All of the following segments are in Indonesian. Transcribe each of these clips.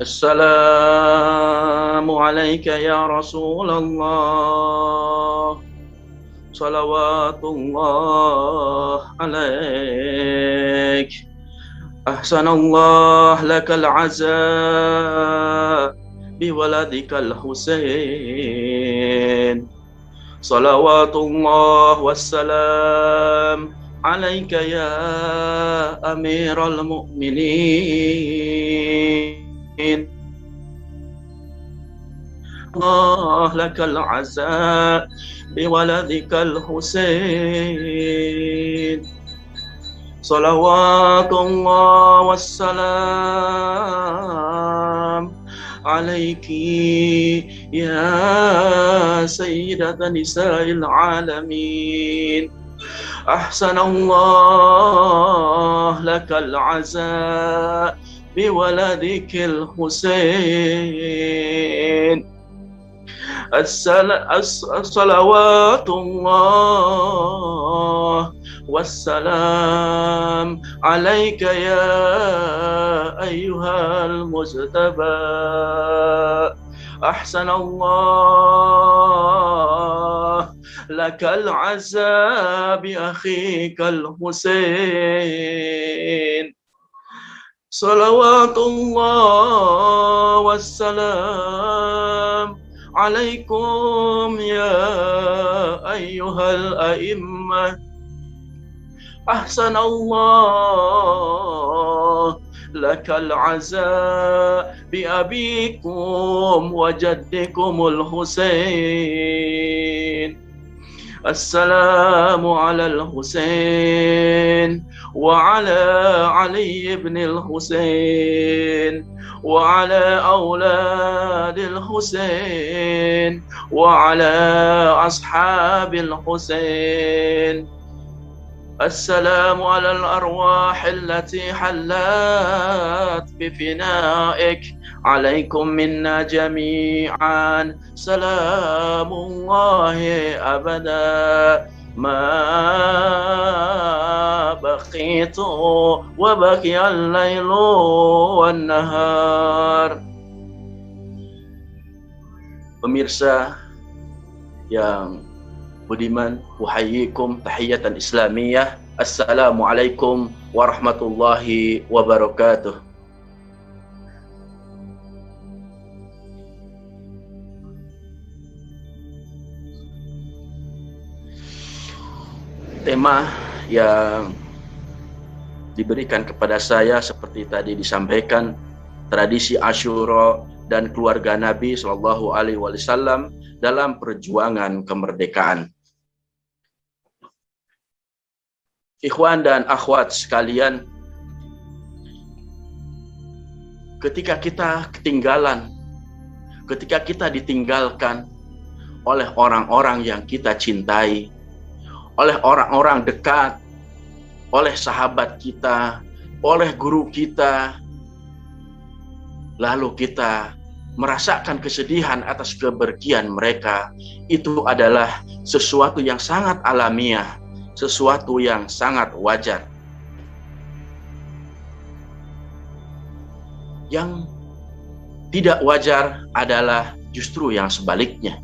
السلام عليك يا رسول الله صلوات الله عليك أحسن الله لك العزاء بولدك الحسين صلوات الله والسلام عليك يا أمير المؤمنين الله لك العزاء بولدك الحسين صلوات الله والسلام عليك يا سيدة نساء العالمين أحسن الله لك العزاء بولدك الحسين الصلوات الله والسلام عليك يا أيها المجتبى أحسن الله لك العزاء بأخيك الحسين صلوات الله والسلام عليكم يا أيها الأئمة أحسن الله لك العزاء بأبيكم وجدكم الحسين السلام على الحسين وعلى علي بن الحسين وعلى أولاد الحسين وعلى أصحاب الحسين السلام على الأرواح التي حلت بفنائك عليكم منا جميعا سلام الله أبدا ما بقيت وبقي الليل والنهار. Pemirsa yang budiman, uhayyikum tahiyatan islamiyah. Assalamualaikum warahmatullahi wabarakatuh. Tema yang diberikan kepada saya seperti tadi disampaikan, tradisi Asyura dan keluarga Nabi Shallallahu Alaihi Wasallam dalam perjuangan kemerdekaan. Ikhwan dan akhwat sekalian, ketika kita ketinggalan, ketika kita ditinggalkan oleh orang-orang yang kita cintai, oleh orang-orang dekat, oleh sahabat kita, oleh guru kita, lalu kita merasakan kesedihan atas kepergian mereka, itu adalah sesuatu yang sangat alamiah, sesuatu yang sangat wajar. Yang tidak wajar adalah justru yang sebaliknya.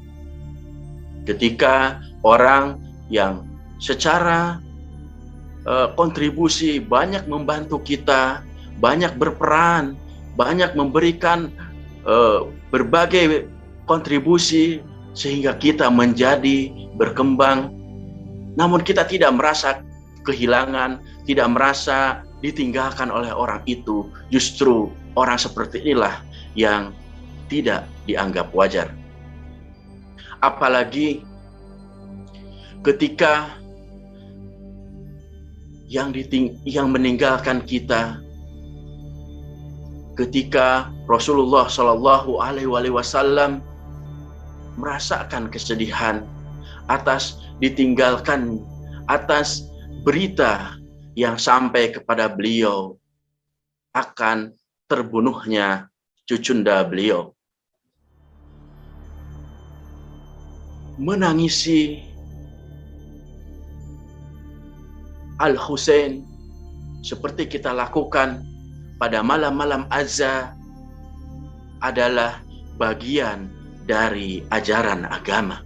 Ketika orang yang secara kontribusi banyak membantu kita, banyak berperan, banyak memberikan berbagai kontribusi sehingga kita menjadi berkembang, namun kita tidak merasa kehilangan, tidak merasa ditinggalkan oleh orang itu. Justru orang seperti inilah yang tidak dianggap wajar. Apalagi ketika yang meninggalkan kita, ketika Rasulullah Shallallahu Alaihi Wasallam merasakan kesedihan atas ditinggalkan, atas berita yang sampai kepada beliau akan terbunuhnya cucunda beliau, menangisi Al-Husain seperti kita lakukan pada malam-malam azza adalah bagian dari ajaran agama.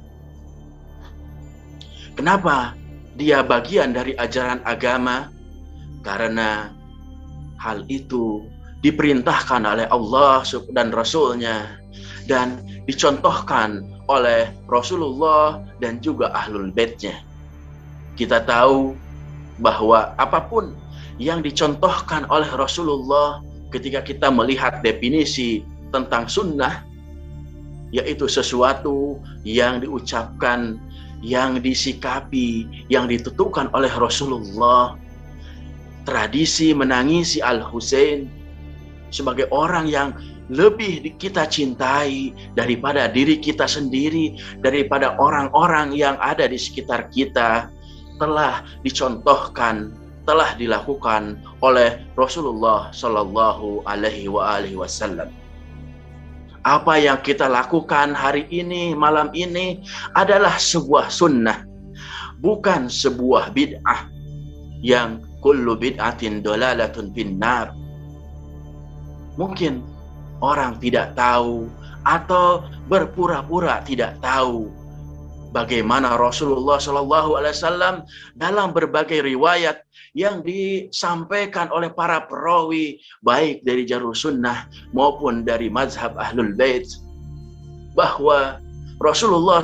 Kenapa dia bagian dari ajaran agama? Karena hal itu diperintahkan oleh Allah dan Rasul-Nya dan dicontohkan oleh Rasulullah dan juga Ahlul Bait-Nya. Kita tahu bahwa apapun yang dicontohkan oleh Rasulullah ketika kita melihat definisi tentang sunnah, yaitu sesuatu yang diucapkan, yang disikapi, yang ditentukan oleh Rasulullah. Tradisi menangisi Al-Husain sebagai orang yang lebih kita cintai daripada diri kita sendiri, daripada orang-orang yang ada di sekitar kita, telah dicontohkan, telah dilakukan oleh Rasulullah Shallallahu Alaihi Wasallam. Apa yang kita lakukan hari ini, malam ini adalah sebuah sunnah, bukan sebuah bid'ah yang kullu bid'atin dolalatun finnar. Mungkin orang tidak tahu atau berpura-pura tidak tahu bagaimana Rasulullah SAW dalam berbagai riwayat yang disampaikan oleh para perawi, baik dari jalur sunnah maupun dari mazhab Ahlul Bait, bahwa Rasulullah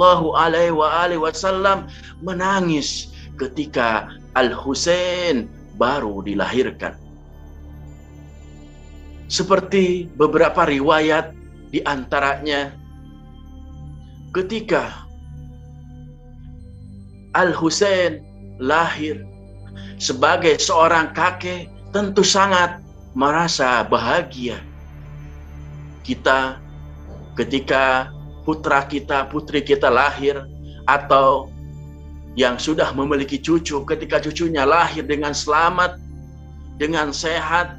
SAW menangis ketika Al-Husain baru dilahirkan. Seperti beberapa riwayat di antaranya, ketika Al-Husain lahir, sebagai seorang kakek tentu sangat merasa bahagia. Kita ketika putra kita, putri kita lahir, atau yang sudah memiliki cucu, ketika cucunya lahir dengan selamat, dengan sehat,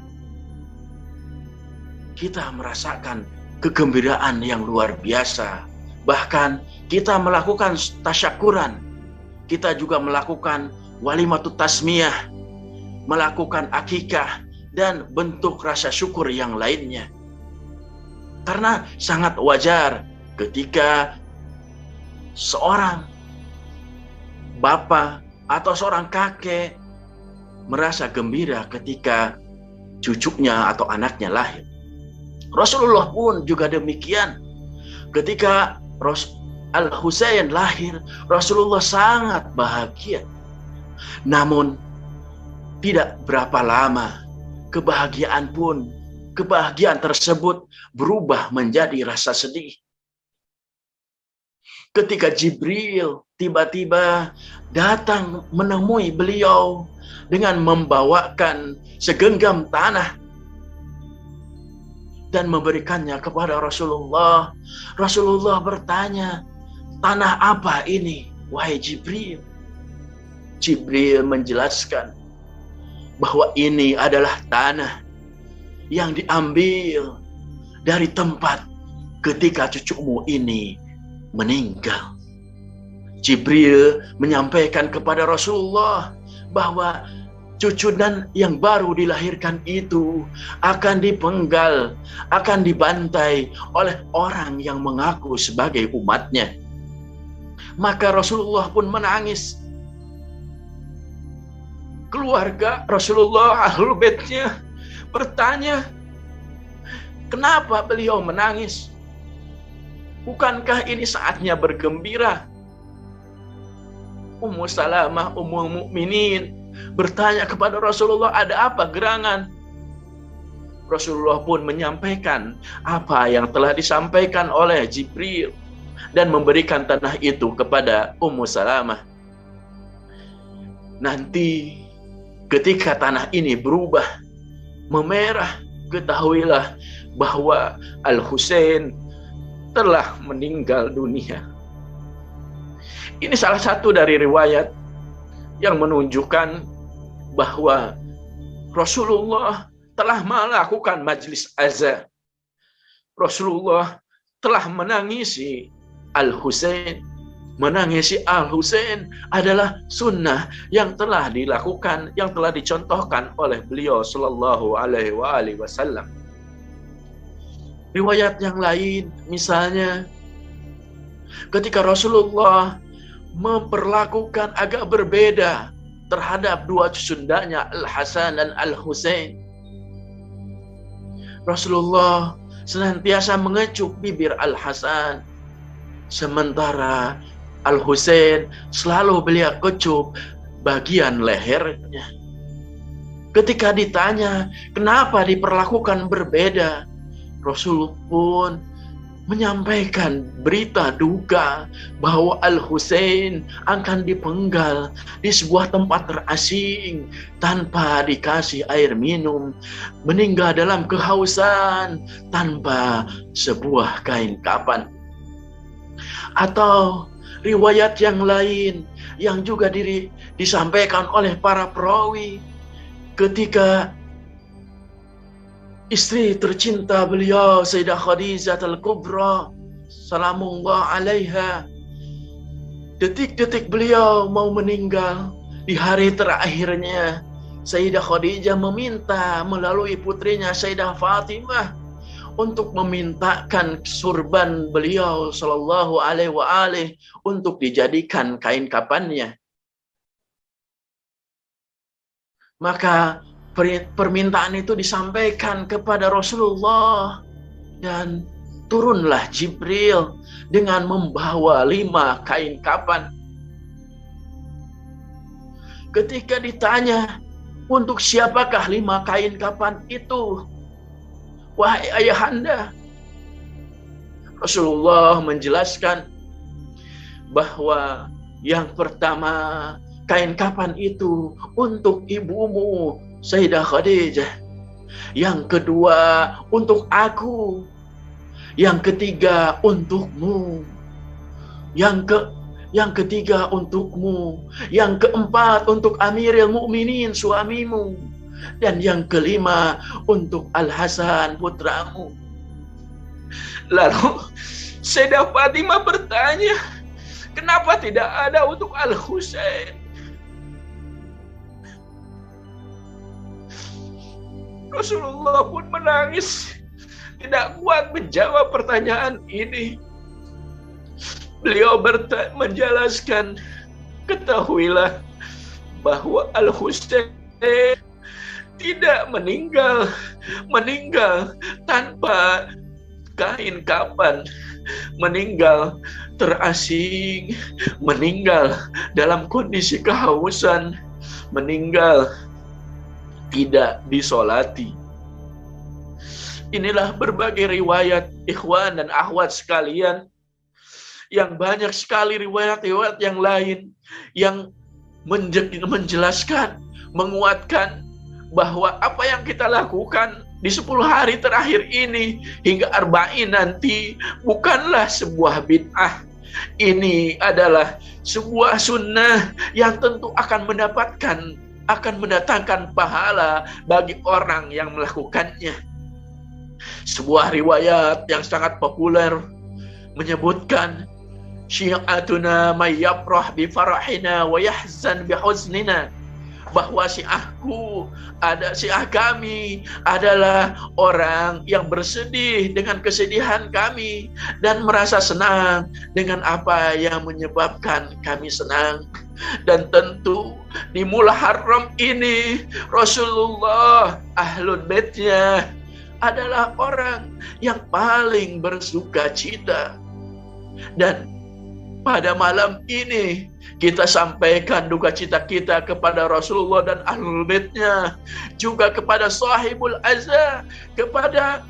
kita merasakan kegembiraan yang luar biasa. Bahkan kita melakukan tasyakuran, kita juga melakukan walimatut tasmiyah, melakukan akikah, dan bentuk rasa syukur yang lainnya. Karena sangat wajar ketika seorang bapak atau seorang kakek merasa gembira ketika cucunya atau anaknya lahir. Rasulullah pun juga demikian. Ketika Al-Husain lahir, Rasulullah sangat bahagia. Namun tidak berapa lama kebahagiaan tersebut berubah menjadi rasa sedih. Ketika Jibril tiba-tiba datang menemui beliau dengan membawakan segenggam tanah dan memberikannya kepada Rasulullah. Rasulullah bertanya, "Tanah apa ini, wahai Jibril?" Jibril menjelaskan bahwa ini adalah tanah yang diambil dari tempat ketika cucumu ini meninggal. Jibril menyampaikan kepada Rasulullah bahwa cucu dan yang baru dilahirkan itu akan dipenggal, akan dibantai oleh orang yang mengaku sebagai umatnya. Maka Rasulullah pun menangis. Keluarga Rasulullah, Ahlul Bait-Nya bertanya, kenapa beliau menangis? Bukankah ini saatnya bergembira? Ummu Salamah, Ummul Mukminin bertanya kepada Rasulullah, ada apa gerangan? Rasulullah pun menyampaikan apa yang telah disampaikan oleh Jibril dan memberikan tanah itu kepada Ummu Salamah. Nanti ketika tanah ini berubah memerah, ketahuilah bahwa Al-Husain telah meninggal dunia. Ini salah satu dari riwayat yang menunjukkan bahwa Rasulullah telah melakukan majlis azan. Rasulullah telah menangisi Al-Husain. Menangisi Al-Husain adalah sunnah yang telah dilakukan, yang telah dicontohkan oleh beliau Sallallahu Alaihi Wasallam. Riwayat yang lain, misalnya ketika Rasulullah memperlakukan agak berbeda terhadap dua cusundanya, Al-Hasan dan Al-Husain. Rasulullah senantiasa mengecup bibir Al-Hasan, sementara Al-Husain selalu beliau kecup bagian lehernya. Ketika ditanya kenapa diperlakukan berbeda, Rasul pun menyampaikan berita duka bahwa Al-Husain akan dipenggal di sebuah tempat terasing tanpa dikasih air minum, meninggal dalam kehausan tanpa sebuah kain kapan. Atau riwayat yang lain yang juga disampaikan oleh para perawi, ketika istri tercinta beliau Sayyidah Khadijah Al-Kubra salamullah alaiha, detik-detik beliau mau meninggal, di hari terakhirnya Sayyidah Khadijah meminta melalui putrinya Sayyidah Fatimah untuk memintakan surban beliau sallallahu alaihi wa alihi untuk dijadikan kain kafannya. Maka permintaan itu disampaikan kepada Rasulullah, dan turunlah Jibril dengan membawa 5 kain kafan. Ketika ditanya, untuk siapakah 5 kain kafan itu, wahai ayahanda? Rasulullah menjelaskan bahwa yang pertama, kain kafan itu untuk ibumu Sayyidah Khadijah, yang kedua untuk aku, yang ketiga untukmu, yang ketiga untukmu, yang keempat untuk Amirul Mukminin suamimu, dan yang kelima untuk Al-Hasan putramu. Lalu Sayyidah Fatimah bertanya, kenapa tidak ada untuk Al-Husain? Rasulullah pun menangis, tidak kuat menjawab pertanyaan ini. Beliau menjelaskan, ketahuilah bahwa Al-Husain tidak meninggal tanpa kain kafan, meninggal terasing, meninggal dalam kondisi kehausan, meninggal tidak disolati. Inilah berbagai riwayat ikhwan dan akhwat sekalian, yang banyak sekali riwayat-riwayat yang lain yang menjelaskan, menguatkan bahwa apa yang kita lakukan di 10 hari terakhir ini hingga arba'in nanti bukanlah sebuah bid'ah. Ini adalah sebuah sunnah yang tentu akan mendatangkan pahala bagi orang yang melakukannya. Sebuah riwayat yang sangat populer menyebutkan, syi'atuna may yafrah bi farahina wa yahzan bi huznina, bahwa syiah kami adalah orang yang bersedih dengan kesedihan kami dan merasa senang dengan apa yang menyebabkan kami senang. Dan tentu di Muharram ini Rasulullah, Ahlul Baitnya adalah orang yang paling bersuka cita. Dan pada malam ini kita sampaikan duka cita kita kepada Rasulullah dan Ahlul Baitnya, juga kepada sahibul azza, kepada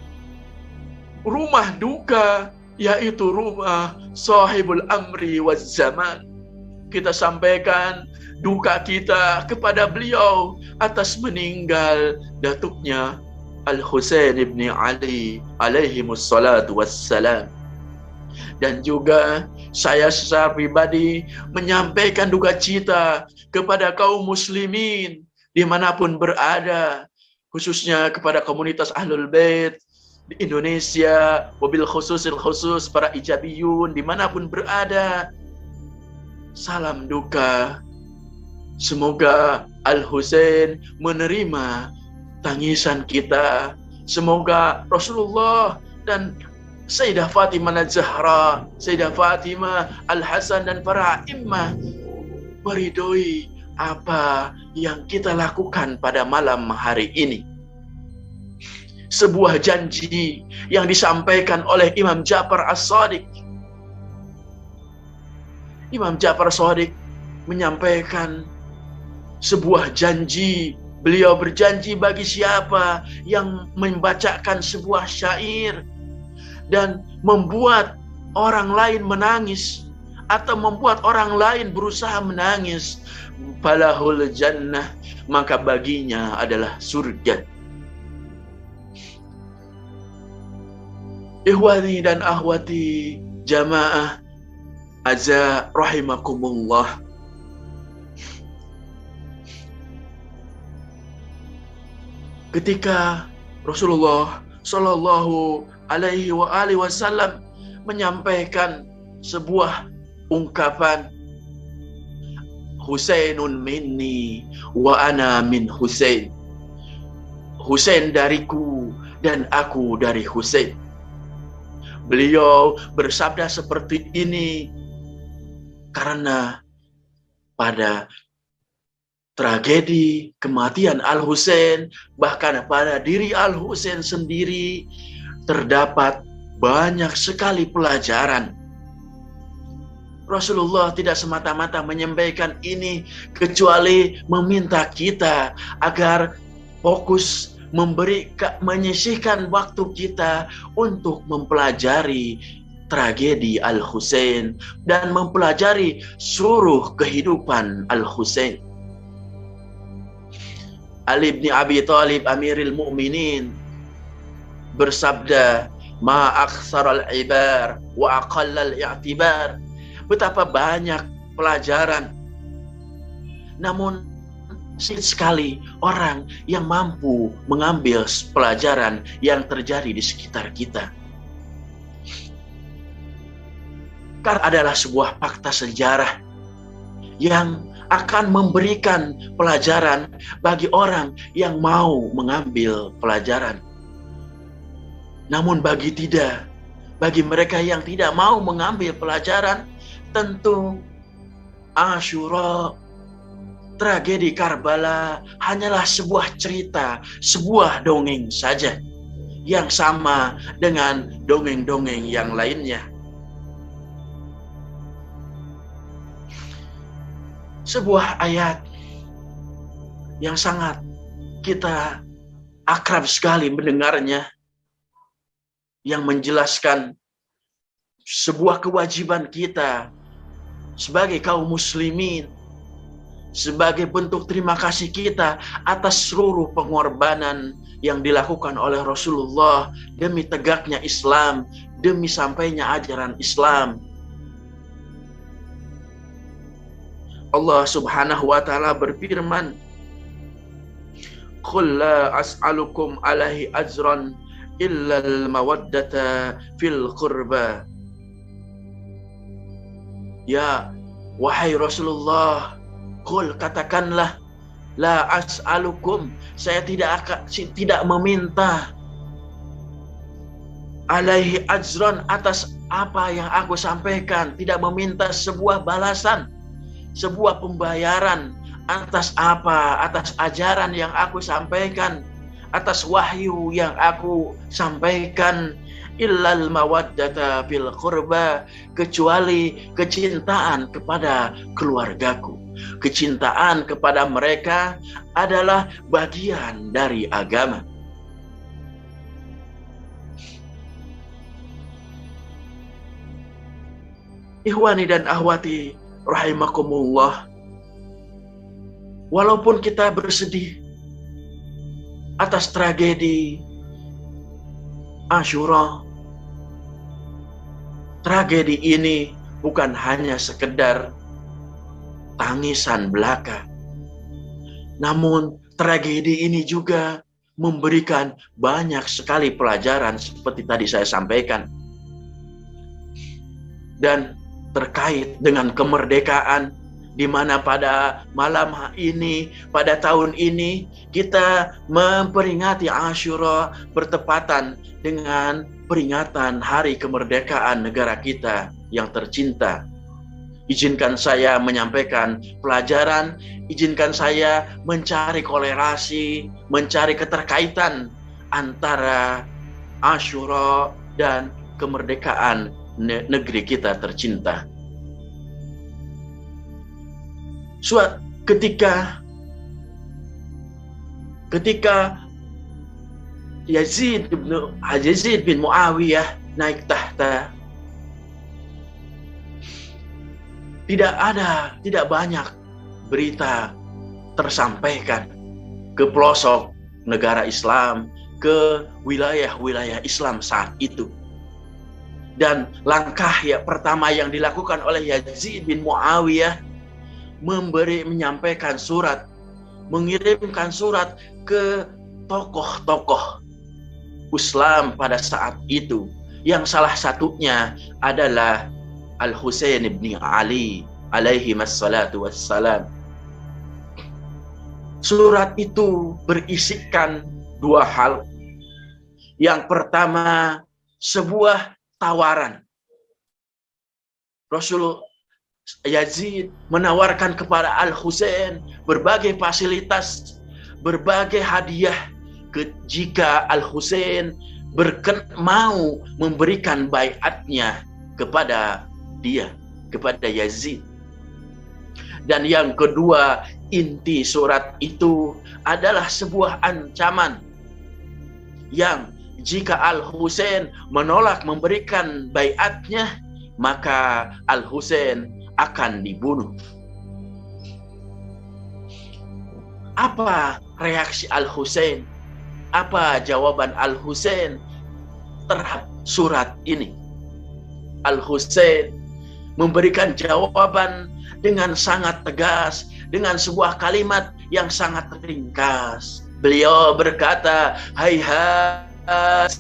rumah duka, yaitu rumah sahibul amri waz zaman. Kita sampaikan duka kita kepada beliau atas meninggal datuknya Al-Husain ibn Ali alaihimus salatu wassalam. Dan juga saya secara pribadi menyampaikan duka cita kepada kaum muslimin dimanapun berada, khususnya kepada komunitas Ahlul Bait di Indonesia, wabil khususil khusus para ijabiyun dimanapun berada. Salam duka. Semoga Al-Husain menerima tangisan kita. Semoga Rasulullah dan Sayyidah Fatimah Az-Zahra, Sayyidah Fatimah Al-Hasan dan para imam meridhoi apa yang kita lakukan pada malam hari ini. Sebuah janji yang disampaikan oleh Imam Ja'far As-Shadiq. Imam Ja'far As-Shadiq menyampaikan sebuah janji. Beliau berjanji bagi siapa yang membacakan sebuah syair dan membuat orang lain menangis atau membuat orang lain berusaha menangis, falahul jannah, maka baginya adalah surga. Ikhwani dan akhwati jamaah azza rahimakumullah. Ketika Rasulullah Shallallahu Alaihi Wasallam menyampaikan sebuah ungkapan, Husainun minni wa ana min Husain. Husain dariku dan aku dari Husain. Beliau bersabda seperti ini karena pada tragedi kematian Al-Husain, bahkan pada diri Al-Husain sendiri terdapat banyak sekali pelajaran. Rasulullah tidak semata-mata menyampaikan ini kecuali meminta kita agar fokus menyisihkan waktu kita untuk mempelajari tragedi Al-Husain dan mempelajari seluruh kehidupan Al-Husain. Ali bin Abi Thalib Amirul Mukminin bersabda, ma aktsaral ibar wa aqallal i'tibar. Betapa banyak pelajaran, namun sedikit sekali orang yang mampu mengambil pelajaran yang terjadi di sekitar kita. Karena adalah sebuah fakta sejarah yang akan memberikan pelajaran bagi orang yang mau mengambil pelajaran. Namun bagi mereka yang tidak mau mengambil pelajaran, tentu Asyura, tragedi Karbala hanyalah sebuah cerita, sebuah dongeng saja yang sama dengan dongeng-dongeng yang lainnya. Sebuah ayat yang sangat kita akrab sekali mendengarnya, yang menjelaskan sebuah kewajiban kita sebagai kaum muslimin, sebagai bentuk terima kasih kita atas seluruh pengorbanan yang dilakukan oleh Rasulullah demi tegaknya Islam, demi sampainya ajaran Islam. Allah Subhanahu wa taala berfirman, "Qul la as'alukum alaihi ajran illa al-mawaddata fil qurba." Ya, wahai Rasulullah, qul, katakanlah, la as'alukum, saya tidak meminta, alaihi ajran, atas apa yang aku sampaikan, tidak meminta sebuah balasan, sebuah pembayaran atas apa, atas ajaran yang aku sampaikan, atas wahyu yang aku sampaikan, illal mawaddata fil qurba, kecuali kecintaan kepada keluargaku. Kecintaan kepada mereka adalah bagian dari agama. Ikhwani dan akhwati rahimakumullah, walaupun kita bersedih atas tragedi Asyura, tragedi ini bukan hanya sekedar tangisan belaka, namun tragedi ini juga memberikan banyak sekali pelajaran seperti tadi saya sampaikan. Dan terkait dengan kemerdekaan di mana pada malam ini, pada tahun ini, kita memperingati Asyura bertepatan dengan peringatan hari kemerdekaan negara kita yang tercinta. Izinkan saya menyampaikan pelajaran, izinkan saya mencari kolerasi, mencari keterkaitan antara Asyura dan kemerdekaan negeri kita tercinta. Ketika Yazid bin Muawiyah naik tahta, tidak banyak berita tersampaikan ke pelosok negara Islam, ke wilayah-wilayah Islam saat itu. Dan langkah pertama yang dilakukan oleh Yazid bin Muawiyah menyampaikan surat, mengirimkan surat ke tokoh-tokoh Islam pada saat itu, yang salah satunya adalah Al-Husain bin Ali alaihi wassalatu wassalam. Surat itu berisikan dua hal. Yang pertama, sebuah tawaran. Yazid menawarkan kepada Al-Husain berbagai fasilitas, berbagai hadiah jika Al-Husain mau memberikan baiatnya kepada dia, kepada Yazid. Dan yang kedua, inti surat itu adalah sebuah ancaman yang jika Al-Husain menolak memberikan baiatnya, maka Al-Husain akan dibunuh. Apa reaksi Al-Husain? Apa jawaban Al-Husain terhadap surat ini? Al-Husain memberikan jawaban dengan sangat tegas, dengan sebuah kalimat yang sangat ringkas. Beliau berkata, hayhat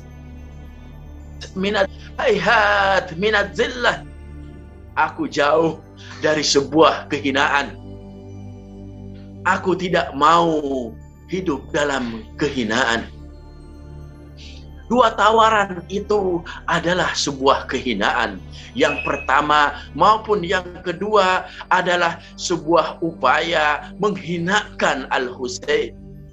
minat zillah. Aku jauh dari sebuah kehinaan. Aku tidak mau hidup dalam kehinaan. Dua tawaran itu adalah sebuah kehinaan. Yang pertama maupun yang kedua adalah sebuah upaya menghinakan Al-Husain.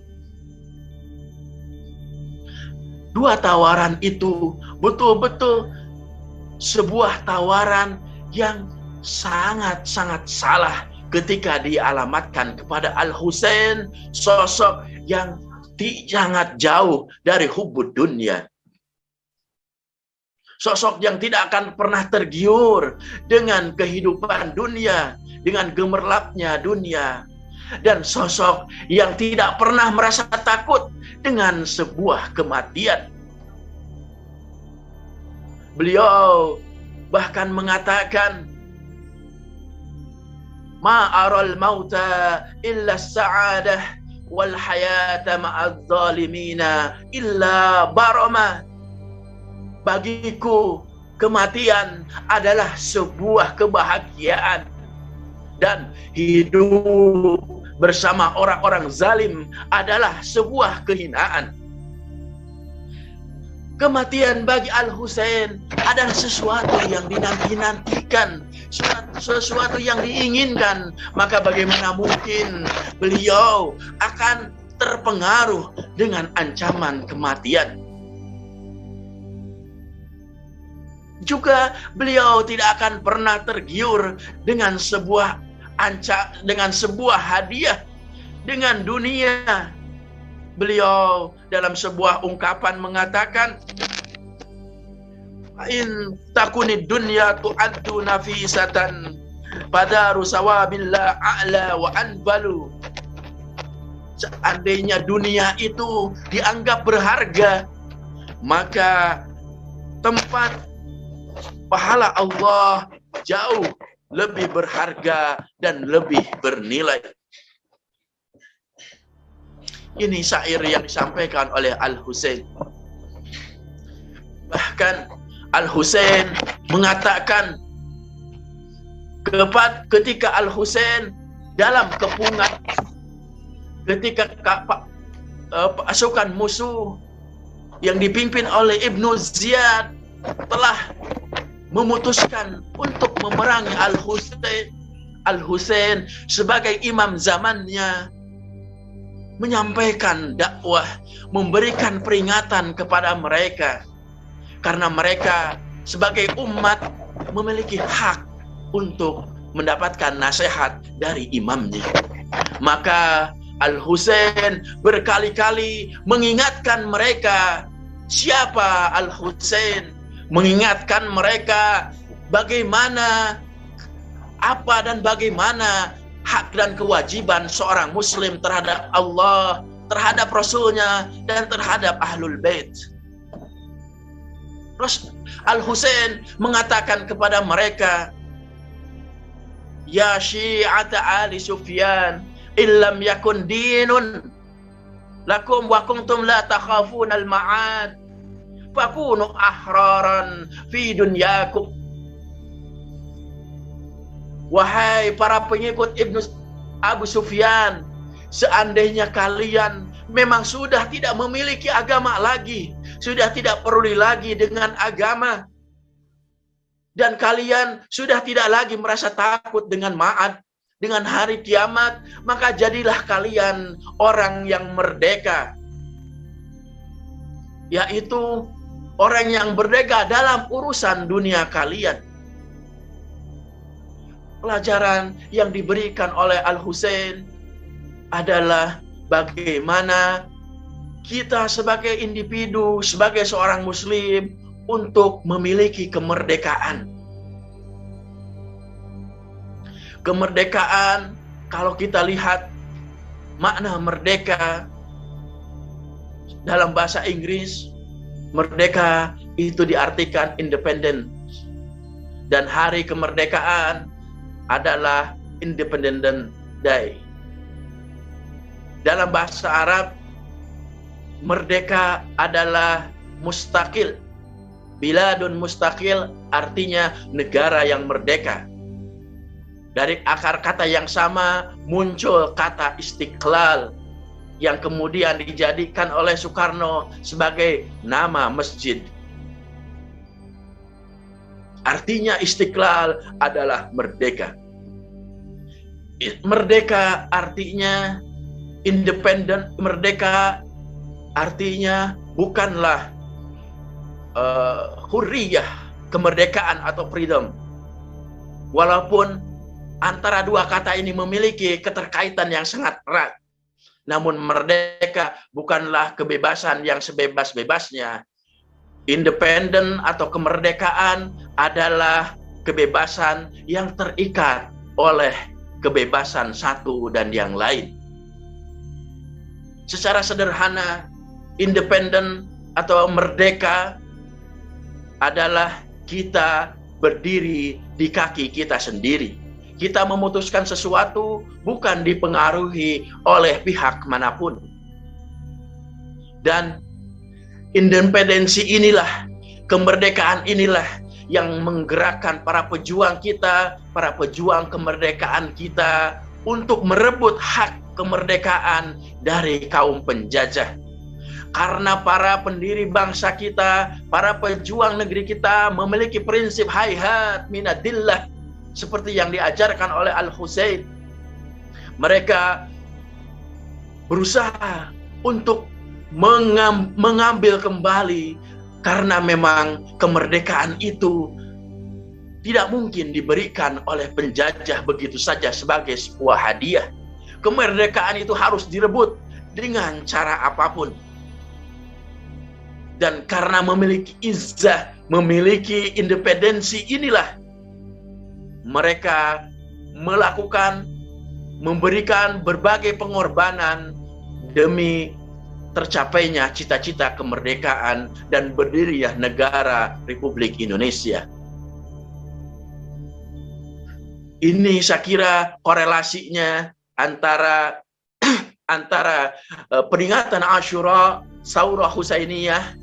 Dua tawaran itu betul-betul sebuah tawaran yang sangat-sangat salah ketika dialamatkan kepada Al-Husain, sosok yang sangat jauh dari hubbud dunia. Sosok yang tidak akan pernah tergiur dengan kehidupan dunia, dengan gemerlapnya dunia. Dan sosok yang tidak pernah merasa takut dengan sebuah kematian. Beliau bahkan mengatakan, ma'aral mauta illa sa'adah wal hayata ma'adz zalimina illa barama. Bagiku kematian adalah sebuah kebahagiaan, dan hidup bersama orang-orang zalim adalah sebuah kehinaan. Kematian bagi Al-Husain adalah sesuatu yang dinanti-nantikan, sesuatu yang diinginkan. Maka bagaimana mungkin beliau akan terpengaruh dengan ancaman kematian? Juga beliau tidak akan pernah tergiur dengan sebuah hadiah, dengan dunia. Beliau dalam sebuah ungkapan mengatakan, in takunid dunya tu'addu nafisatan padaru sawabillah a'la wa anbalu. Seandainya dunia itu dianggap berharga, maka tempat pahala Allah jauh lebih berharga dan lebih bernilai. Ini syair yang disampaikan oleh Al-Husain. Bahkan Al-Husain mengatakan, ketika Al-Husain dalam kepungan, ketika pasukan musuh yang dipimpin oleh Ibnu Ziyad telah memutuskan untuk memerangi Al-Husain sebagai imam zamannya, menyampaikan dakwah, memberikan peringatan kepada mereka, karena mereka sebagai umat memiliki hak untuk mendapatkan nasihat dari imamnya. Maka Al-Husain berkali-kali mengingatkan mereka siapa Al-Husain, mengingatkan mereka bagaimana, apa dan bagaimana hak dan kewajiban seorang muslim terhadap Allah, terhadap Rasulnya, dan terhadap Ahlul Bait. Terus Al-Husain mengatakan kepada mereka, ya syi'ata Ali Sufyan, illam yakun dinun lakum wa kuntum la takhafun al-ma'ad fakunu ahraran fi dunyakum. Wahai para pengikut Abu Sufyan, seandainya kalian memang sudah tidak memiliki agama lagi, sudah tidak peduli lagi dengan agama, dan kalian sudah tidak lagi merasa takut dengan ma'ad, dengan hari kiamat, maka jadilah kalian orang yang merdeka, yaitu orang yang merdeka dalam urusan dunia kalian. Pelajaran yang diberikan oleh Al-Husain adalah bagaimana kita sebagai individu, sebagai seorang muslim, untuk memiliki kemerdekaan. Kemerdekaan, kalau kita lihat makna merdeka dalam bahasa Inggris, merdeka itu diartikan independent. Dan hari kemerdekaan adalah Independence Day. Dalam bahasa Arab, merdeka adalah mustaqil. Biladun mustaqil artinya negara yang merdeka. Dari akar kata yang sama muncul kata istiqlal, yang kemudian dijadikan oleh Soekarno sebagai nama masjid. Artinya istiqlal adalah merdeka. Merdeka artinya independen, merdeka artinya bukanlah hurriyah, kemerdekaan atau freedom. Walaupun antara dua kata ini memiliki keterkaitan yang sangat erat, namun merdeka bukanlah kebebasan yang sebebas-bebasnya. Independen atau kemerdekaan adalah kebebasan yang terikat oleh kebebasan satu dan yang lain. Secara sederhana, independen atau merdeka adalah kita berdiri di kaki kita sendiri. Kita memutuskan sesuatu bukan dipengaruhi oleh pihak manapun. Dan independensi inilah, kemerdekaan inilah yang menggerakkan para pejuang kita, para pejuang kemerdekaan kita untuk merebut hak kemerdekaan dari kaum penjajah. Karena para pendiri bangsa kita, para pejuang negeri kita memiliki prinsip hayhat minadillah seperti yang diajarkan oleh Al-Husain. Mereka berusaha untuk mengambil kembali, karena memang kemerdekaan itu tidak mungkin diberikan oleh penjajah begitu saja sebagai sebuah hadiah. Kemerdekaan itu harus direbut dengan cara apapun. Dan karena memiliki izzah, memiliki independensi inilah mereka memberikan berbagai pengorbanan demi tercapainya cita-cita kemerdekaan dan berdirinya negara Republik Indonesia. Ini saya kira korelasinya antara peringatan Asyura, Saurah Husainiyah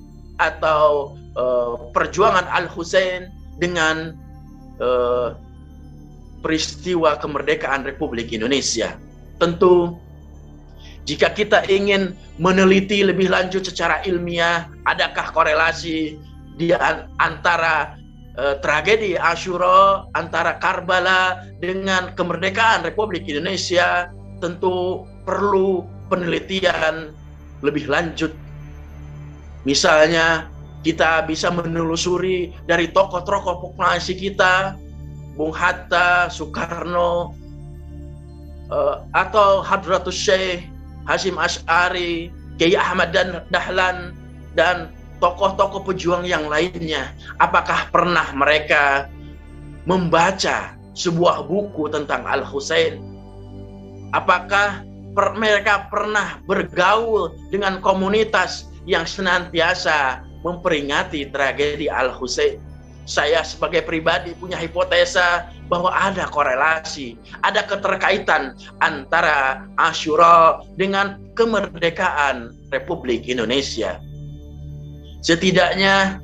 atau perjuangan Al-Husain dengan peristiwa kemerdekaan Republik Indonesia. Tentu jika kita ingin meneliti lebih lanjut secara ilmiah, adakah korelasi di antara tragedi Asyura, antara Karbala dengan kemerdekaan Republik Indonesia, tentu perlu penelitian lebih lanjut. Misalnya, kita bisa menelusuri dari tokoh-tokoh proklamasi kita, Bung Hatta, Soekarno, atau Hadratus Syekh Hasyim Asy'ari, Kiai Ahmad Dahlan, dan tokoh-tokoh pejuang yang lainnya. Apakah pernah mereka membaca sebuah buku tentang Al-Husain? Apakah mereka pernah bergaul dengan komunitas yang senantiasa memperingati tragedi Al-Husain? Saya sebagai pribadi punya hipotesa bahwa ada korelasi, ada keterkaitan antara Asyura dengan kemerdekaan Republik Indonesia. Setidaknya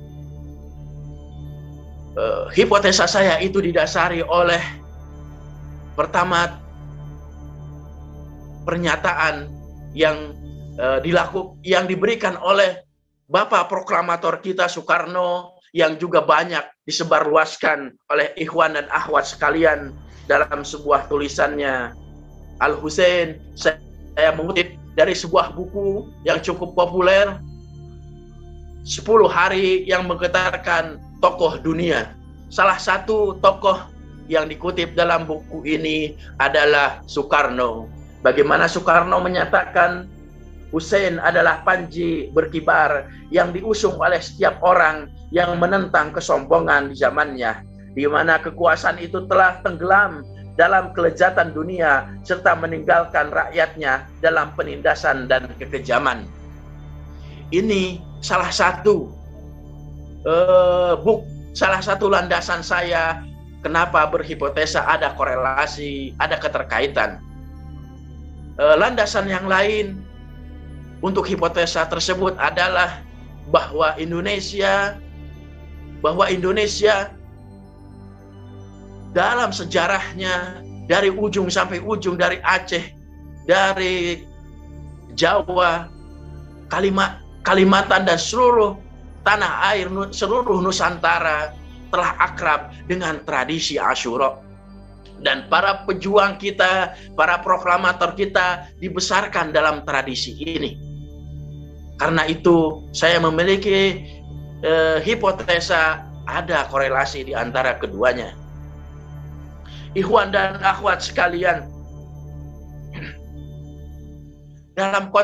hipotesa saya itu didasari oleh pertama pernyataan yang diberikan oleh Bapak Proklamator kita Soekarno, yang juga banyak disebarluaskan oleh ikhwan dan akhwat sekalian dalam sebuah tulisannya Al-Husain. Saya mengutip dari sebuah buku yang cukup populer, 10 hari yang menggetarkan tokoh dunia. Salah satu tokoh yang dikutip dalam buku ini adalah Soekarno. Bagaimana Soekarno menyatakan Husain adalah panji berkibar yang diusung oleh setiap orang yang menentang kesombongan di zamannya, di mana kekuasaan itu telah tenggelam dalam kelezatan dunia serta meninggalkan rakyatnya dalam penindasan dan kekejaman. Ini salah satu salah satu landasan saya kenapa berhipotesa ada korelasi, ada keterkaitan. Landasan yang lain untuk hipotesa tersebut adalah bahwa Indonesia dalam sejarahnya dari ujung sampai ujung, dari Aceh, dari Jawa, Kalimantan dan seluruh tanah air, seluruh Nusantara telah akrab dengan tradisi Asyura. Dan para pejuang kita, para proklamator kita dibesarkan dalam tradisi ini. Karena itu saya memiliki hipotesa ada korelasi di antara keduanya. Ikhwan dan akhwat sekalian, dalam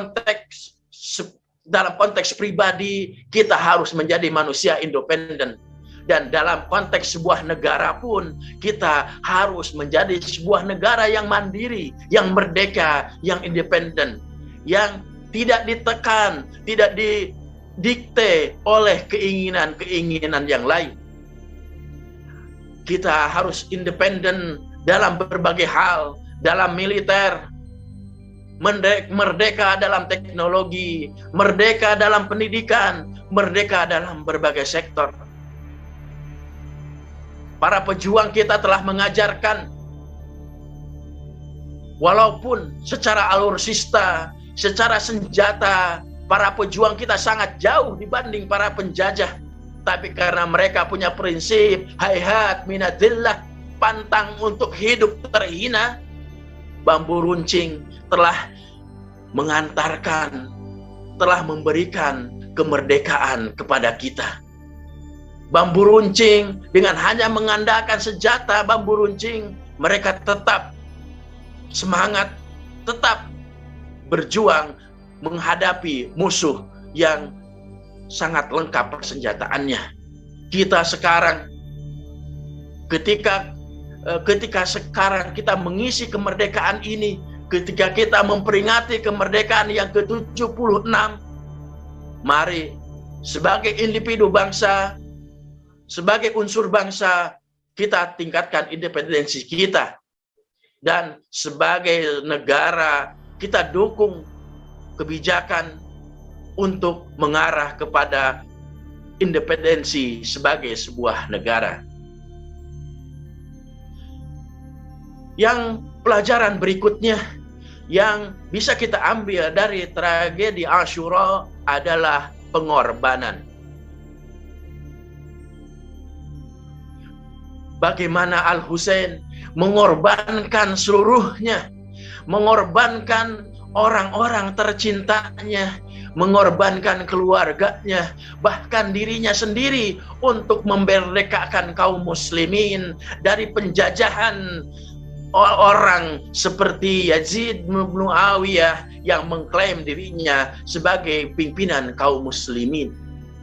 konteks pribadi kita harus menjadi manusia independen, dan dalam konteks sebuah negara pun kita harus menjadi sebuah negara yang mandiri, yang merdeka, yang independen, yang tidak ditekan, tidak didikte oleh keinginan-keinginan yang lain. Kita harus independen dalam berbagai hal, dalam militer, merdeka dalam teknologi, merdeka dalam pendidikan, merdeka dalam berbagai sektor. Para pejuang kita telah mengajarkan, walaupun secara alutsista, secara senjata, para pejuang kita sangat jauh dibanding para penjajah. Tapi karena mereka punya prinsip hayhat minadillah, pantang untuk hidup terhina, bambu runcing telah mengantarkan, telah memberikan kemerdekaan kepada kita. Bambu runcing dengan hanya mengandalkan senjata bambu runcing, mereka tetap semangat, tetap berjuang menghadapi musuh yang sangat lengkap persenjataannya. Kita sekarang, ketika sekarang kita mengisi kemerdekaan ini, ketika kita memperingati kemerdekaan yang ke-76, mari sebagai individu bangsa, sebagai unsur bangsa, kita tingkatkan independensi kita, dan sebagai negara kita dukung kebijakan untuk mengarah kepada independensi sebagai sebuah negara. Yang pelajaran berikutnya yang bisa kita ambil dari tragedi Asyura adalah pengorbanan. Bagaimana Al-Husain mengorbankan seluruhnya, mengorbankan orang-orang tercintanya, mengorbankan keluarganya, bahkan dirinya sendiri untuk memerdekakan kaum muslimin dari penjajahan orang seperti Yazid bin Muawiyah yang mengklaim dirinya sebagai pimpinan kaum muslimin.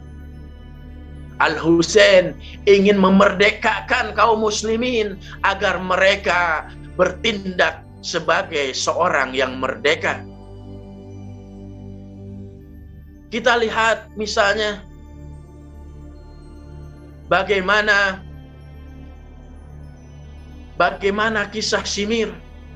Al-Husain ingin memerdekakan kaum muslimin agar mereka bertindak sebagai seorang yang merdeka. Kita lihat misalnya bagaimana kisah Shimir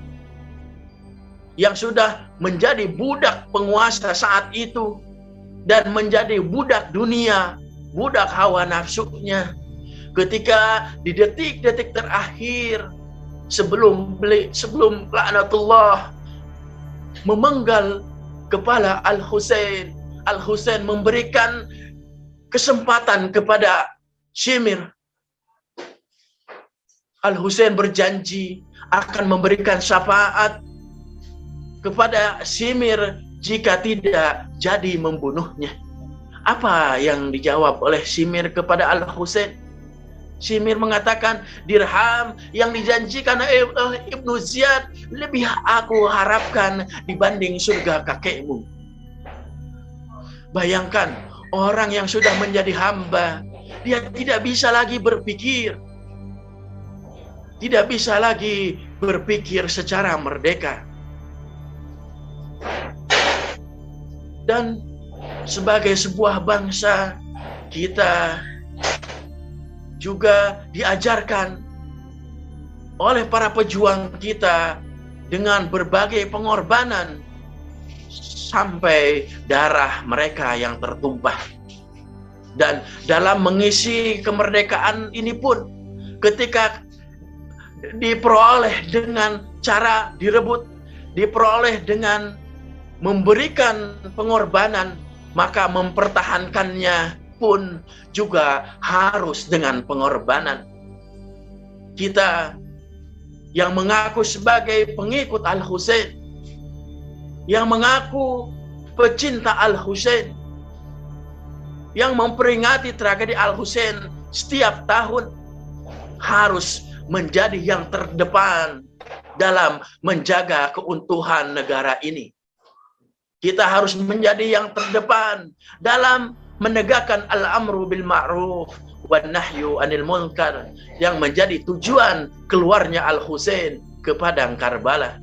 yang sudah menjadi budak penguasa saat itu dan menjadi budak dunia, budak hawa nafsunya, ketika di detik-detik terakhir sebelum laknatullah memenggal kepala Al-Husain, Al-Husain memberikan kesempatan kepada Shimir. Al-Husain berjanji akan memberikan syafaat kepada Shimir jika tidak jadi membunuhnya. Apa yang dijawab oleh Shimir kepada Al-Husain? Shimir mengatakan, dirham yang dijanjikan oleh Ibnu Ziyad lebih aku harapkan dibanding surga kakekmu. Bayangkan, orang yang sudah menjadi hamba, dia tidak bisa lagi berpikir. Tidak bisa lagi berpikir secara merdeka. Dan sebagai sebuah bangsa, kita juga diajarkan oleh para pejuang kita dengan berbagai pengorbanan sampai darah mereka yang tertumpah. Dan dalam mengisi kemerdekaan ini pun, ketika diperoleh dengan cara direbut, diperoleh dengan memberikan pengorbanan, maka mempertahankannya pun juga harus dengan pengorbanan. Kita yang mengaku sebagai pengikut Al-Husain, yang mengaku pecinta Al-Husain, yang memperingati tragedi Al-Husain setiap tahun, harus menjadi yang terdepan dalam menjaga keutuhan negara ini. Kita harus menjadi yang terdepan dalam menegakkan al-amru bil ma'ruf wan nahyu anil munkar yang menjadi tujuan keluarnya Al-Husain ke padang Karbala.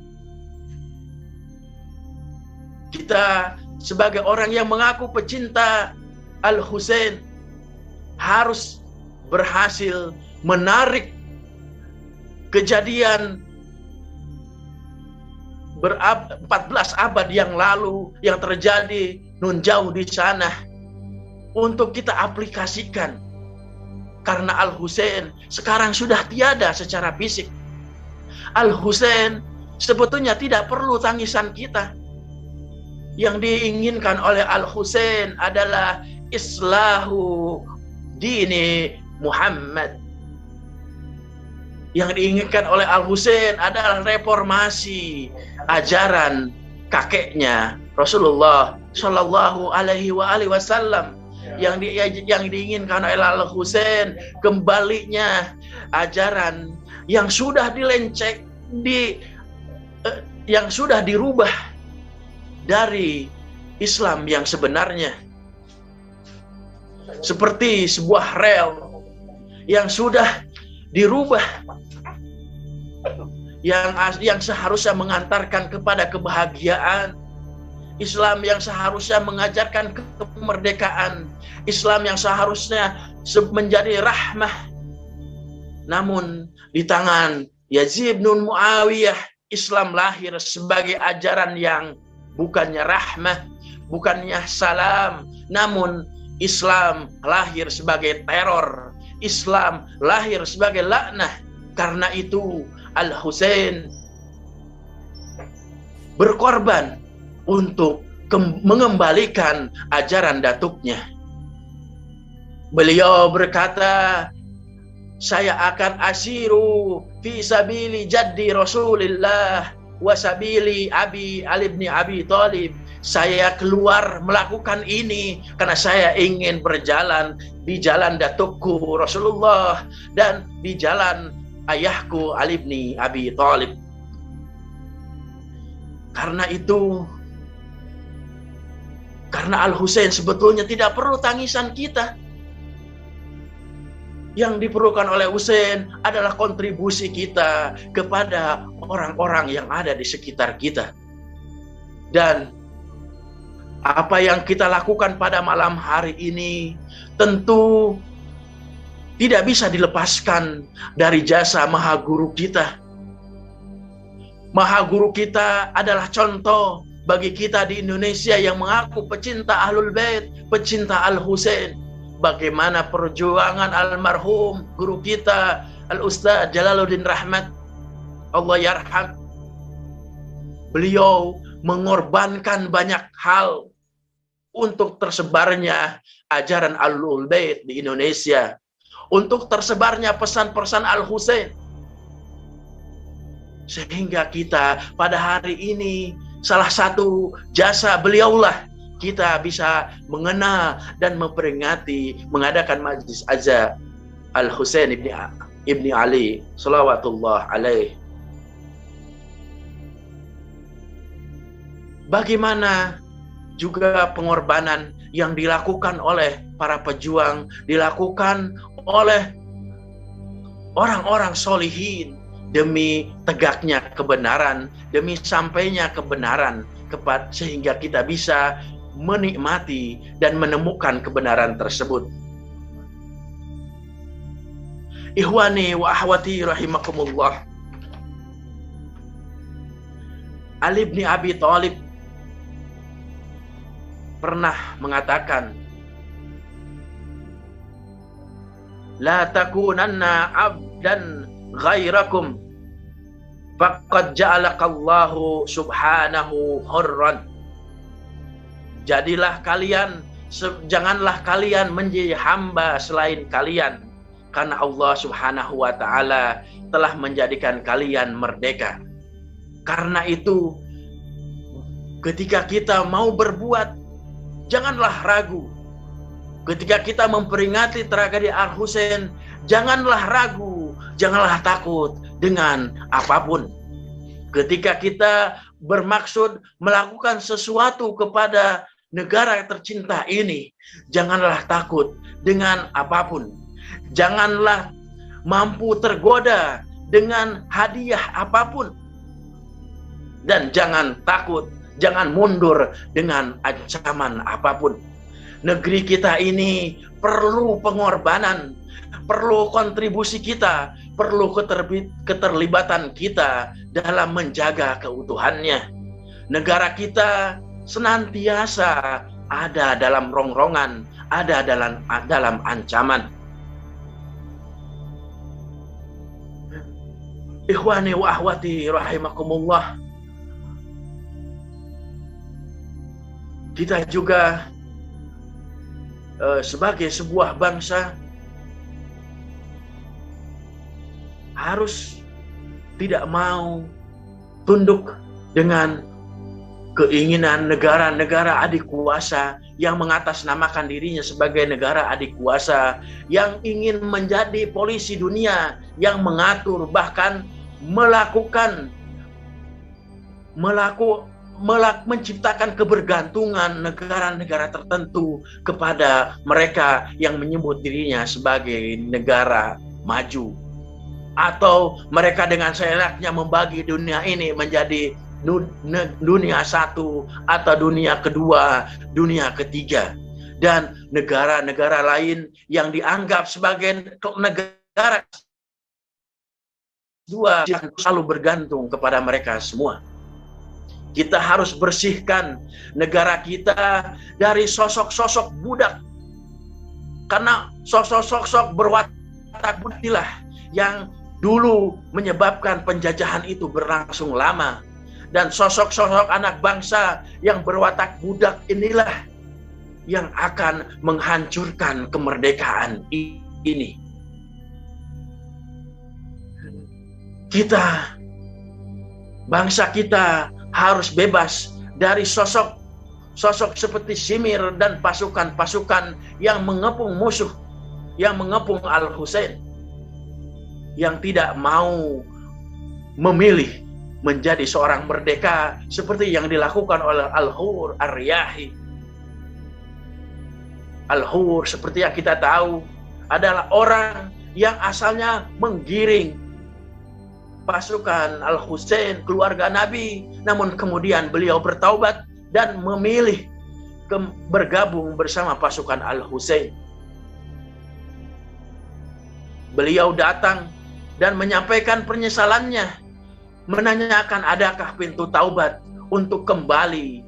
Kita sebagai orang yang mengaku pecinta Al-Husain harus berhasil menarik kejadian 14 abad yang lalu yang terjadi nun jauh di sana untuk kita aplikasikan, karena Al-Husain sekarang sudah tiada secara fisik. Al-Husain sebetulnya tidak perlu tangisan kita. Yang diinginkan oleh Al-Husain adalah islahu dini Muhammad. Yang diinginkan oleh Al-Husain adalah reformasi ajaran kakeknya Rasulullah Shallallahu Alaihi Wasallam. Yang diinginkan oleh Al-Husain kembalinya ajaran yang sudah yang sudah dirubah dari Islam yang sebenarnya, seperti sebuah rel yang sudah dirubah, yang seharusnya mengantarkan kepada kebahagiaan. Islam yang seharusnya mengajarkan kemerdekaan, Islam yang seharusnya menjadi rahmah, namun di tangan Yazid bin Muawiyah, Islam lahir sebagai ajaran yang bukannya rahmah, bukannya salam, namun Islam lahir sebagai teror, Islam lahir sebagai laknah. Karena itu Al-Husain berkorban untuk mengembalikan ajaran datuknya. Beliau berkata, saya akan asiru fi sabili jaddi Rasulillah wa sabili Abi Ali bin Abi Thalib. Saya keluar melakukan ini karena saya ingin berjalan di jalan datukku Rasulullah dan di jalan ayahku Ali bin Abi Thalib. Karena itu, karena Al-Husain sebetulnya tidak perlu tangisan kita. Yang diperlukan oleh Husain adalah kontribusi kita kepada orang-orang yang ada di sekitar kita. Dan apa yang kita lakukan pada malam hari ini tentu tidak bisa dilepaskan dari jasa Maha Guru kita. Maha Guru kita adalah contoh bagi kita di Indonesia yang mengaku pecinta Ahlul Bait, pecinta Al-Husain. Bagaimana perjuangan almarhum guru kita Al-Ustaz Jalaluddin Rahmat, Allah yarham. Beliau mengorbankan banyak hal untuk tersebarnya ajaran Ahlul Bait di Indonesia, untuk tersebarnya pesan-pesan Al-Husain. Sehingga kita pada hari ini salah satu jasa beliaulah kita bisa mengenal dan memperingati mengadakan majlis azza Al-Husain ibni Ali salawatullah alaih. Bagaimana juga pengorbanan yang dilakukan oleh para pejuang, dilakukan oleh orang-orang solihin demi tegaknya kebenaran, demi sampainya kebenaran, sehingga kita bisa menikmati dan menemukan kebenaran tersebut. Ikhwani wa akhwati rahimakumullah. Ali bin Abi Thalib pernah mengatakan, la takunanna abdan ghairakum faqad ja'alakallahu subhanahu hurran. Janganlah kalian menjadi hamba selain kalian, karena Allah Subhanahu wa Ta'ala telah menjadikan kalian merdeka. Karena itu, ketika kita mau berbuat, janganlah ragu. Ketika kita memperingati tragedi Al-Husain, janganlah ragu, janganlah takut dengan apapun. Ketika kita bermaksud melakukan sesuatu kepada negara tercinta ini, janganlah takut dengan apapun. Janganlah mampu tergoda dengan hadiah apapun. Dan jangan takut, jangan mundur dengan ancaman apapun. Negeri kita ini perlu pengorbanan, perlu kontribusi kita, perlu keterlibatan kita dalam menjaga keutuhannya. Negara kita senantiasa ada dalam rongrongan, ada dalam ancaman. Ikhwani wa akhwati rahimakumullah. Kita juga sebagai sebuah bangsa harus tidak mau tunduk dengan keinginan negara-negara adik kuasa yang mengatasnamakan dirinya sebagai negara adik kuasa, yang ingin menjadi polisi dunia, yang mengatur bahkan menciptakan kebergantungan negara-negara tertentu kepada mereka yang menyebut dirinya sebagai negara maju. Atau mereka dengan seenaknya membagi dunia ini menjadi dunia satu atau dunia kedua, dunia ketiga. Dan negara-negara lain yang dianggap sebagai negara dua yang selalu bergantung kepada mereka semua. Kita harus bersihkan negara kita dari sosok-sosok budak. Karena sosok-sosok berwatak budilah yang dulu menyebabkan penjajahan itu berlangsung lama. Dan sosok-sosok anak bangsa yang berwatak budak inilah yang akan menghancurkan kemerdekaan ini. Kita, bangsa kita harus bebas dari sosok seperti Simir dan pasukan-pasukan yang mengepung musuh, yang mengepung Al-Husain, yang tidak mau memilih menjadi seorang merdeka seperti yang dilakukan oleh Al-Hur Ar-Riyahi. Al-Hur, seperti yang kita tahu, adalah orang yang asalnya menggiring pasukan Al-Husain, keluarga Nabi, namun kemudian beliau bertaubat dan memilih bergabung bersama pasukan Al-Husain. Beliau datang dan menyampaikan penyesalannya, menanyakan adakah pintu taubat untuk kembali.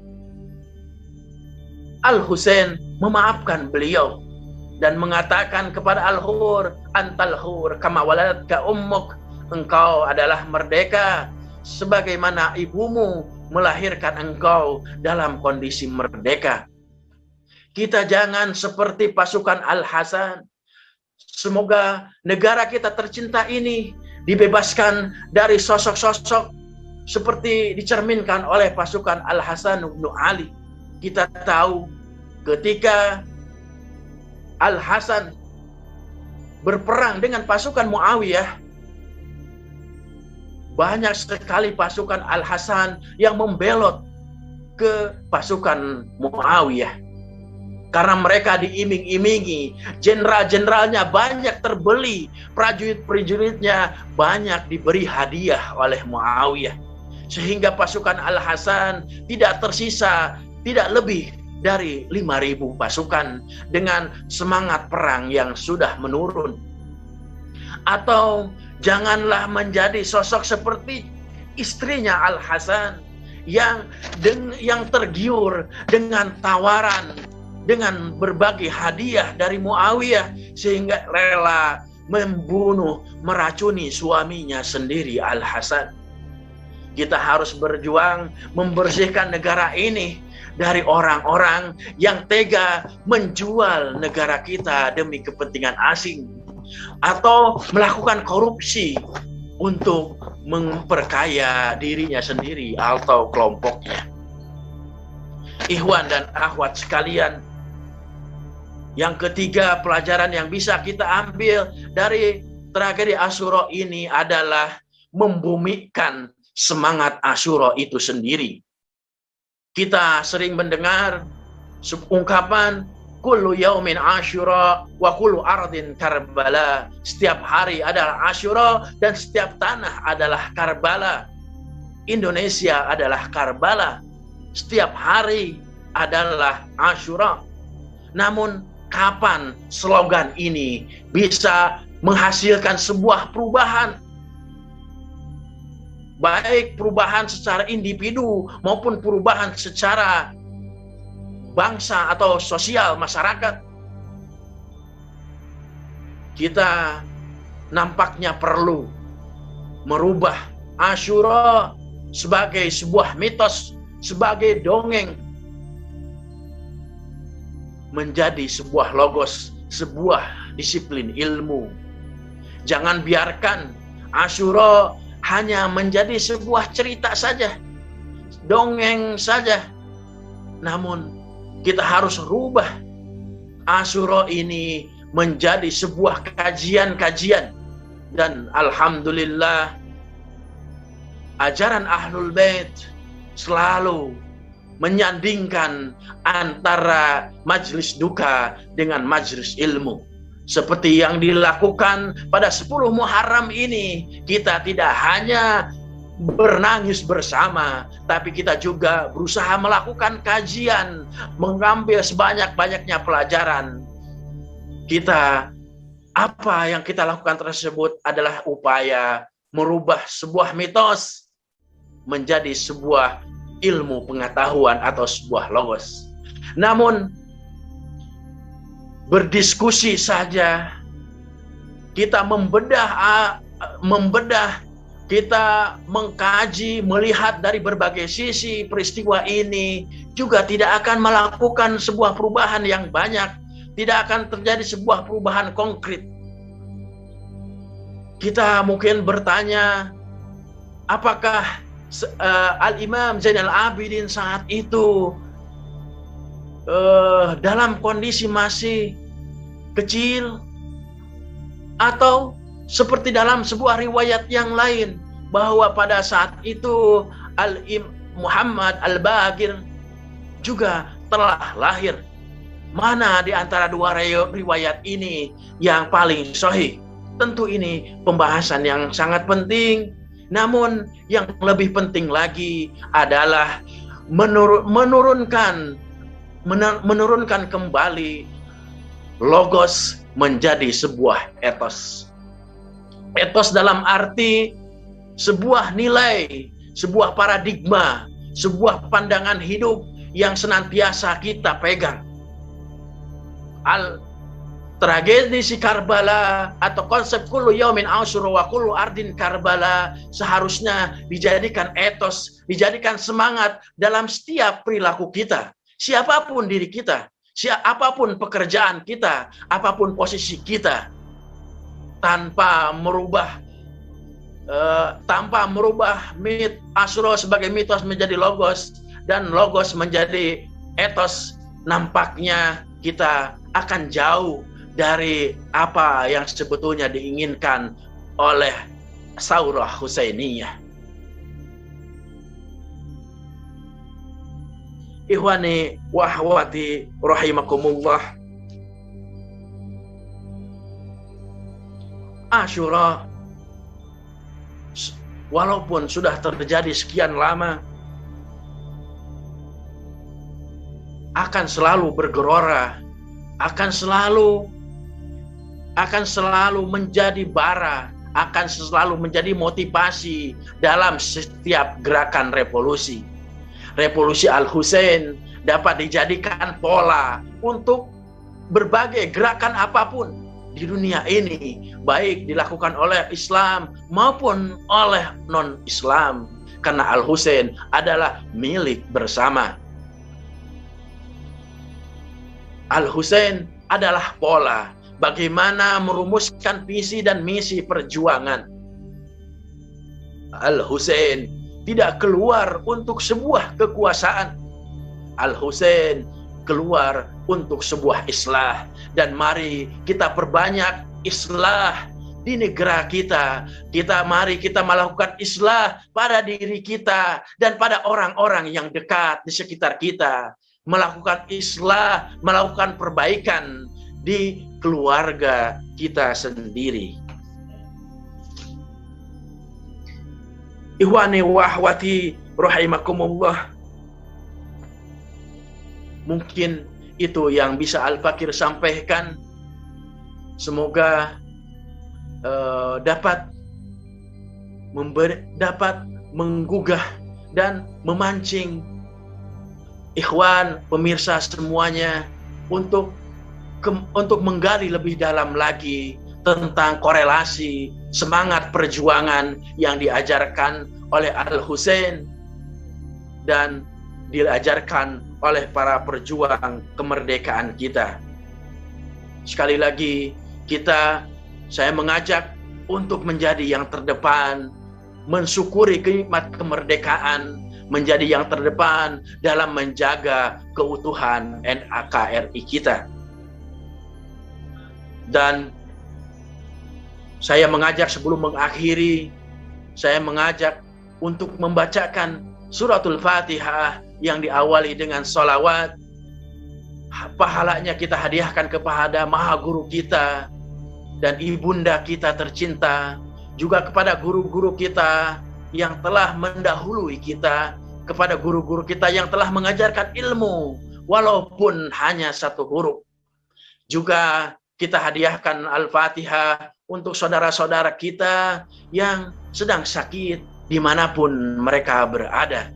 Al-Husain memaafkan beliau dan mengatakan kepada Al-Hur, "Antal hur kama waladatka ummuk." Engkau adalah merdeka sebagaimana ibumu melahirkan engkau dalam kondisi merdeka. Kita jangan seperti pasukan Al-Hasan. Semoga negara kita tercinta ini dibebaskan dari sosok-sosok seperti dicerminkan oleh pasukan Al-Hasan bin Ali. Kita tahu ketika Al-Hasan berperang dengan pasukan Muawiyah, banyak sekali pasukan Al-Hasan yang membelot ke pasukan Muawiyah. Karena mereka diiming-imingi, jenderal-jenderalnya banyak terbeli, prajurit-prajuritnya banyak diberi hadiah oleh Muawiyah. Sehingga pasukan Al-Hasan tidak tersisa, tidak lebih dari 5.000 pasukan dengan semangat perang yang sudah menurun. Atau janganlah menjadi sosok seperti istrinya Al-Hasan yang tergiur dengan tawaran, dengan berbagai hadiah dari Muawiyah, sehingga rela membunuh, meracuni suaminya sendiri Al-Hasan. Kita harus berjuang membersihkan negara ini dari orang-orang yang tega menjual negara kita demi kepentingan asing atau melakukan korupsi untuk memperkaya dirinya sendiri atau kelompoknya. Ikhwan dan akhwat sekalian, yang ketiga pelajaran yang bisa kita ambil dari tragedi Asyura ini adalah membumikan semangat Asyura itu sendiri. Kita sering mendengar ungkapan kullu yaumin Asyura wa kullu ardin Karbala. Setiap hari adalah Asyura dan setiap tanah adalah Karbala. Indonesia adalah Karbala. Setiap hari adalah Asyura. Namun kapan slogan ini bisa menghasilkan sebuah perubahan? Baik perubahan secara individu maupun perubahan secara bangsa atau sosial masyarakat. Kita nampaknya perlu merubah Asyura sebagai sebuah mitos, sebagai dongeng, menjadi sebuah logos, sebuah disiplin ilmu. Jangan biarkan Asyura hanya menjadi sebuah cerita saja, dongeng saja. Namun kita harus rubah Asyura ini menjadi sebuah kajian-kajian. Dan alhamdulillah, ajaran Ahlul Bait selalu menyandingkan antara majelis duka dengan majelis ilmu. Seperti yang dilakukan pada 10 Muharram ini, kita tidak hanya bernangis bersama, tapi kita juga berusaha melakukan kajian, mengambil sebanyak-banyaknya pelajaran. Apa yang kita lakukan tersebut adalah upaya merubah sebuah mitos menjadi sebuah ilmu pengetahuan atau sebuah logos. Namun berdiskusi saja, kita membedah membedah, kita mengkaji, melihat dari berbagai sisi peristiwa ini, juga tidak akan melakukan sebuah perubahan yang banyak, tidak akan terjadi sebuah perubahan konkret. Kita mungkin bertanya, apakah Al-Imam Zainal Abidin saat itu dalam kondisi masih kecil, atau seperti dalam sebuah riwayat yang lain bahwa pada saat itu Muhammad Al-Baqir juga telah lahir. Mana di antara dua riwayat ini yang paling sahih? Tentu ini pembahasan yang sangat penting. Namun yang lebih penting lagi adalah menurunkan kembali logos menjadi sebuah etos. Etos dalam arti sebuah nilai, sebuah paradigma, sebuah pandangan hidup yang senantiasa kita pegang. Tragedi si Karbala atau konsep kullu yaumin Asyura wa kullu ardin Karbala seharusnya dijadikan etos, dijadikan semangat dalam setiap perilaku kita. Siapapun diri kita, apapun pekerjaan kita, apapun posisi kita, tanpa merubah Asyura sebagai mitos menjadi logos dan logos menjadi etos, nampaknya kita akan jauh dari apa yang sebetulnya diinginkan oleh Saurah Husainiyah. Ikhwani wa akhwati rahimakumullah. Asyura walaupun sudah terjadi sekian lama akan selalu bergelora, akan selalu menjadi bara, akan selalu menjadi motivasi dalam setiap gerakan revolusi. Revolusi Al-Husain dapat dijadikan pola untuk berbagai gerakan apapun di dunia ini, baik dilakukan oleh Islam maupun oleh non-Islam, karena Al-Husain adalah milik bersama. Al-Husain adalah pola bagaimana merumuskan visi dan misi perjuangan. Al-Husain tidak keluar untuk sebuah kekuasaan. Al-Husain keluar untuk sebuah islah. Dan mari kita perbanyak islah di negara kita. Mari kita melakukan islah pada diri kita dan pada orang-orang yang dekat di sekitar kita. Melakukan islah, melakukan perbaikan di keluarga kita sendiri. Ikhwani wa akhwati rahimakumullah. Mungkin itu yang bisa Al-Fakir sampaikan. Semoga dapat menggugah dan memancing ikhwan pemirsa semuanya untuk menggali lebih dalam lagi tentang korelasi semangat perjuangan yang diajarkan oleh Al-Husain dan diajarkan oleh para pejuang kemerdekaan kita. Sekali lagi saya mengajak untuk menjadi yang terdepan, mensyukuri nikmat kemerdekaan, menjadi yang terdepan dalam menjaga keutuhan NKRI kita. Dan saya mengajak sebelum mengakhiri, saya mengajak untuk membacakan suratul Fatihah yang diawali dengan sholawat. Pahalanya kita hadiahkan kepada Maha Guru kita dan Ibunda kita tercinta, juga kepada guru-guru kita yang telah mendahului kita, kepada guru-guru kita yang telah mengajarkan ilmu walaupun hanya satu huruf. Juga kita hadiahkan Al-Fatihah untuk saudara-saudara kita yang sedang sakit dimanapun mereka berada.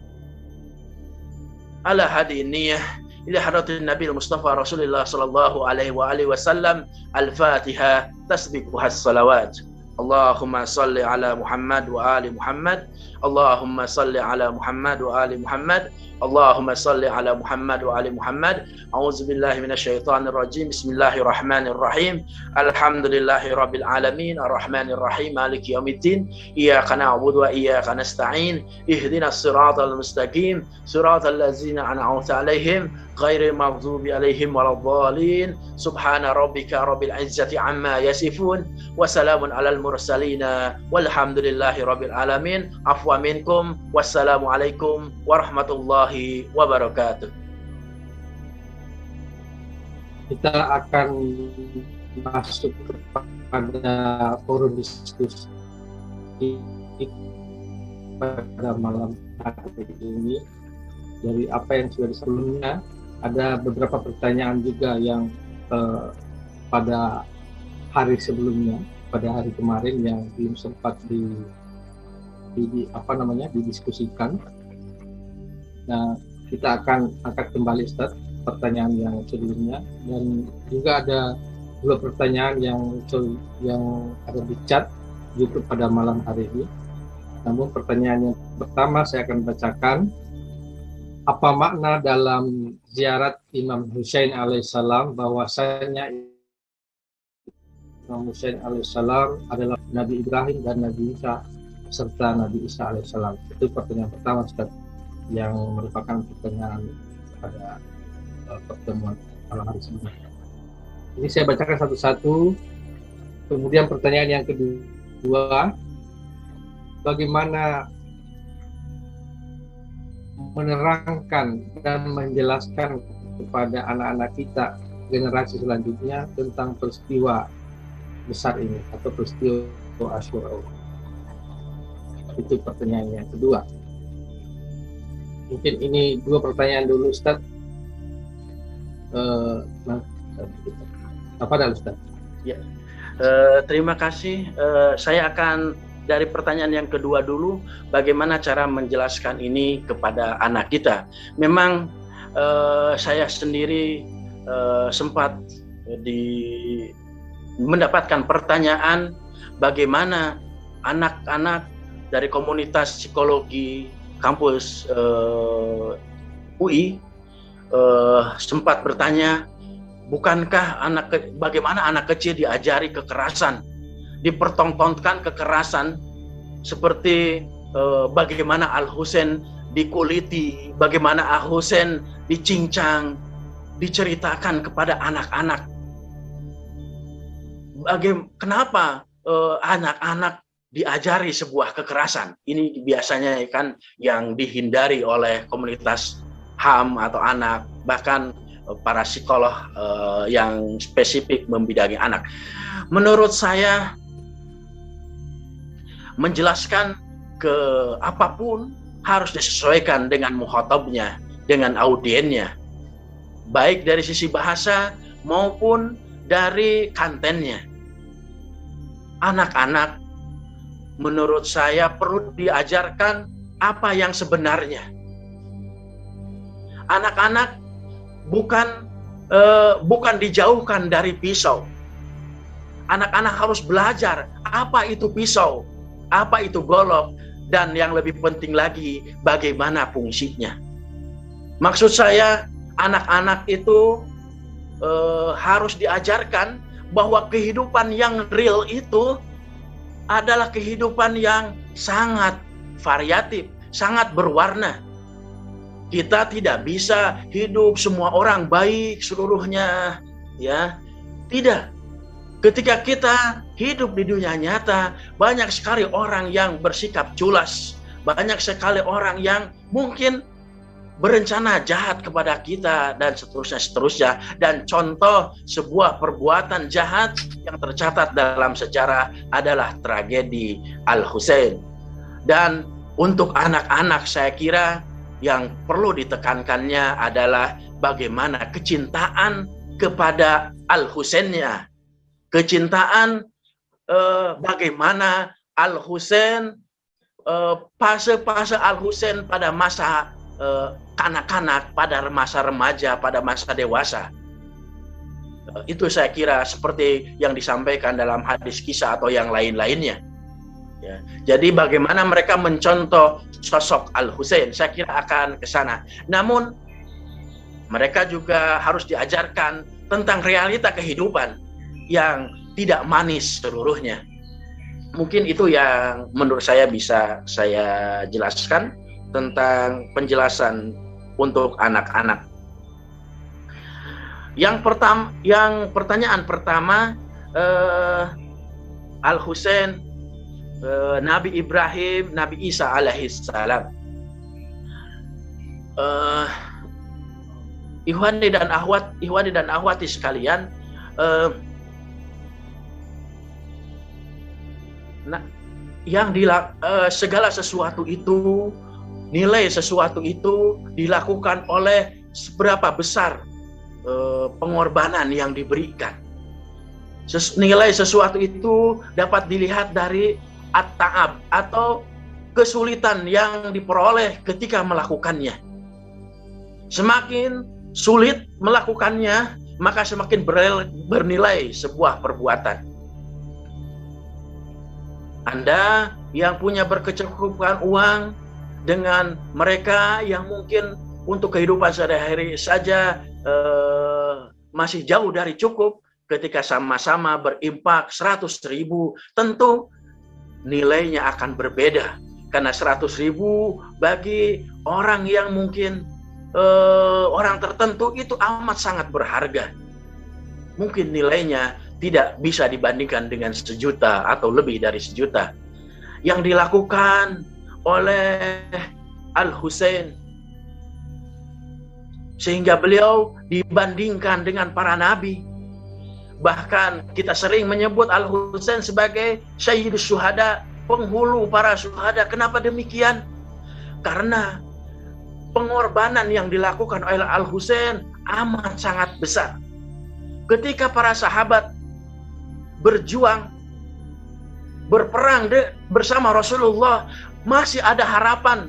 Ala hadi niyah ila hadratin Nabi Mustafa Rasulullah sallallahu alaihi wasallam. Al-Fatihah tasbiquhas salawat. Allahumma salli ala Muhammad wa ali Muhammad. Allahumma salli ala Muhammad wa ali Muhammad. Allahumma salli ala Muhammad wa ali Muhammad. A'udzubillahi minasyaitonir rajim. Bismillahirrahmanirrahim. Alhamdulillahi rabbil alamin, arrahmanir rahim, maliki yaumiddin. Iyyaka na'budu wa iyyaka nasta'in. Ihdinas siratal mustaqim, siratal ladzina an'amta 'alaihim ghairil maghdubi 'alaihim waladdallin. Subhana rabbika rabbil izzati amma yasifun wa salamun alal mursalina walhamdulillahi rabbil alamin. Afwa minkum. Wassalamualaikum warahmatullahi wabarakatuh. Kita akan masuk kepada forum diskusi pada malam hari ini. Dari apa yang sudah sebelumnya, ada beberapa pertanyaan juga yang pada hari sebelumnya, pada hari kemarin yang belum sempat didiskusikan. Nah, kita akan angkat kembali, Ustaz, pertanyaan yang sebelumnya, dan juga ada dua pertanyaan yang ada di chat YouTube pada malam hari ini. Namun pertanyaan yang pertama saya akan bacakan. Apa makna dalam ziarat Imam Husain alaihissalam bahwasanya Imam Husain alaihissalam adalah Nabi Ibrahim dan Nabi Isa serta Nabi Isa alaihissalam? Itu pertanyaan pertama, Ustaz, yang merupakan pertanyaan pada pertemuan malam hari sebelumnya. Ini saya bacakan satu-satu. Kemudian pertanyaan yang kedua, bagaimana menerangkan dan menjelaskan kepada anak-anak kita, generasi selanjutnya, tentang peristiwa besar ini atau peristiwa Asyura. Itu pertanyaan yang kedua. Mungkin ini dua pertanyaan dulu, Ustaz. Apa dah, Ustaz? Ya, terima kasih. Saya akan dari pertanyaan yang kedua dulu, bagaimana cara menjelaskan ini kepada anak kita. Memang saya sendiri sempat mendapatkan pertanyaan bagaimana anak-anak dari komunitas psikologi kampus UI sempat bertanya, bukankah bagaimana anak kecil diajari kekerasan, dipertontonkan kekerasan seperti bagaimana Al-Husain dikuliti, bagaimana Al-Husain dicincang, diceritakan kepada anak-anak. Kenapa anak-anak diajari sebuah kekerasan? Ini biasanya kan yang dihindari oleh komunitas HAM atau anak, bahkan para psikolog yang spesifik membidangi anak. Menurut saya, menjelaskan ke apapun harus disesuaikan dengan mukhatabnya, dengan audiennya, baik dari sisi bahasa maupun dari kontennya. Anak-anak menurut saya perlu diajarkan apa yang sebenarnya. Anak-anak bukan dijauhkan dari pisau. Anak-anak harus belajar apa itu pisau, apa itu golok, dan yang lebih penting lagi bagaimana fungsinya. Maksud saya, anak-anak itu harus diajarkan bahwa kehidupan yang real itu adalah kehidupan yang sangat variatif, sangat berwarna. Kita tidak bisa hidup semua orang baik seluruhnya, ya. Tidak. Ketika kita hidup di dunia nyata, banyak sekali orang yang bersikap culas, banyak sekali orang yang mungkin berencana jahat kepada kita, dan seterusnya. Dan contoh sebuah perbuatan jahat yang tercatat dalam sejarah adalah tragedi Al-Husain. Dan untuk anak-anak, saya kira yang perlu ditekankannya adalah bagaimana kecintaan kepada Al-Husainnya. Kecintaan bagaimana Al-Husain, fase-fase Al-Husain pada masa kanak-kanak, pada masa remaja, pada masa dewasa. Itu saya kira seperti yang disampaikan dalam hadis kisah atau yang lain-lainnya. Ya. Jadi bagaimana mereka mencontoh sosok Al-Husain, saya kira akan ke sana. Namun mereka juga harus diajarkan tentang realita kehidupan yang tidak manis seluruhnya. Mungkin itu yang menurut saya bisa saya jelaskan tentang penjelasan untuk anak-anak. Yang pertanyaan pertama, Al-Husain, Nabi Ibrahim, Nabi Isa alaihissalam. Ikhwani dan akhwati sekalian, segala sesuatu itu, nilai sesuatu itu dilakukan oleh seberapa besar pengorbanan yang diberikan. Nilai sesuatu itu dapat dilihat dari at-ta'ab atau kesulitan yang diperoleh ketika melakukannya. Semakin sulit melakukannya, maka semakin bernilai sebuah perbuatan. Anda yang punya berkecukupan uang dengan mereka yang mungkin untuk kehidupan sehari-hari saja masih jauh dari cukup, ketika sama-sama berimpak 100.000, tentu nilainya akan berbeda. Karena 100.000 bagi orang yang mungkin orang tertentu itu amat sangat berharga. Mungkin nilainya tidak bisa dibandingkan dengan 1 juta atau lebih dari 1 juta. Yang dilakukan oleh Al-Husain, sehingga beliau dibandingkan dengan para nabi. Bahkan kita sering menyebut Al-Husain sebagai Sayyidus Syuhada, penghulu para syuhada. Kenapa demikian? Karena pengorbanan yang dilakukan oleh Al-Husain amat sangat besar. Ketika para sahabat berjuang, berperang bersama Rasulullah, masih ada harapan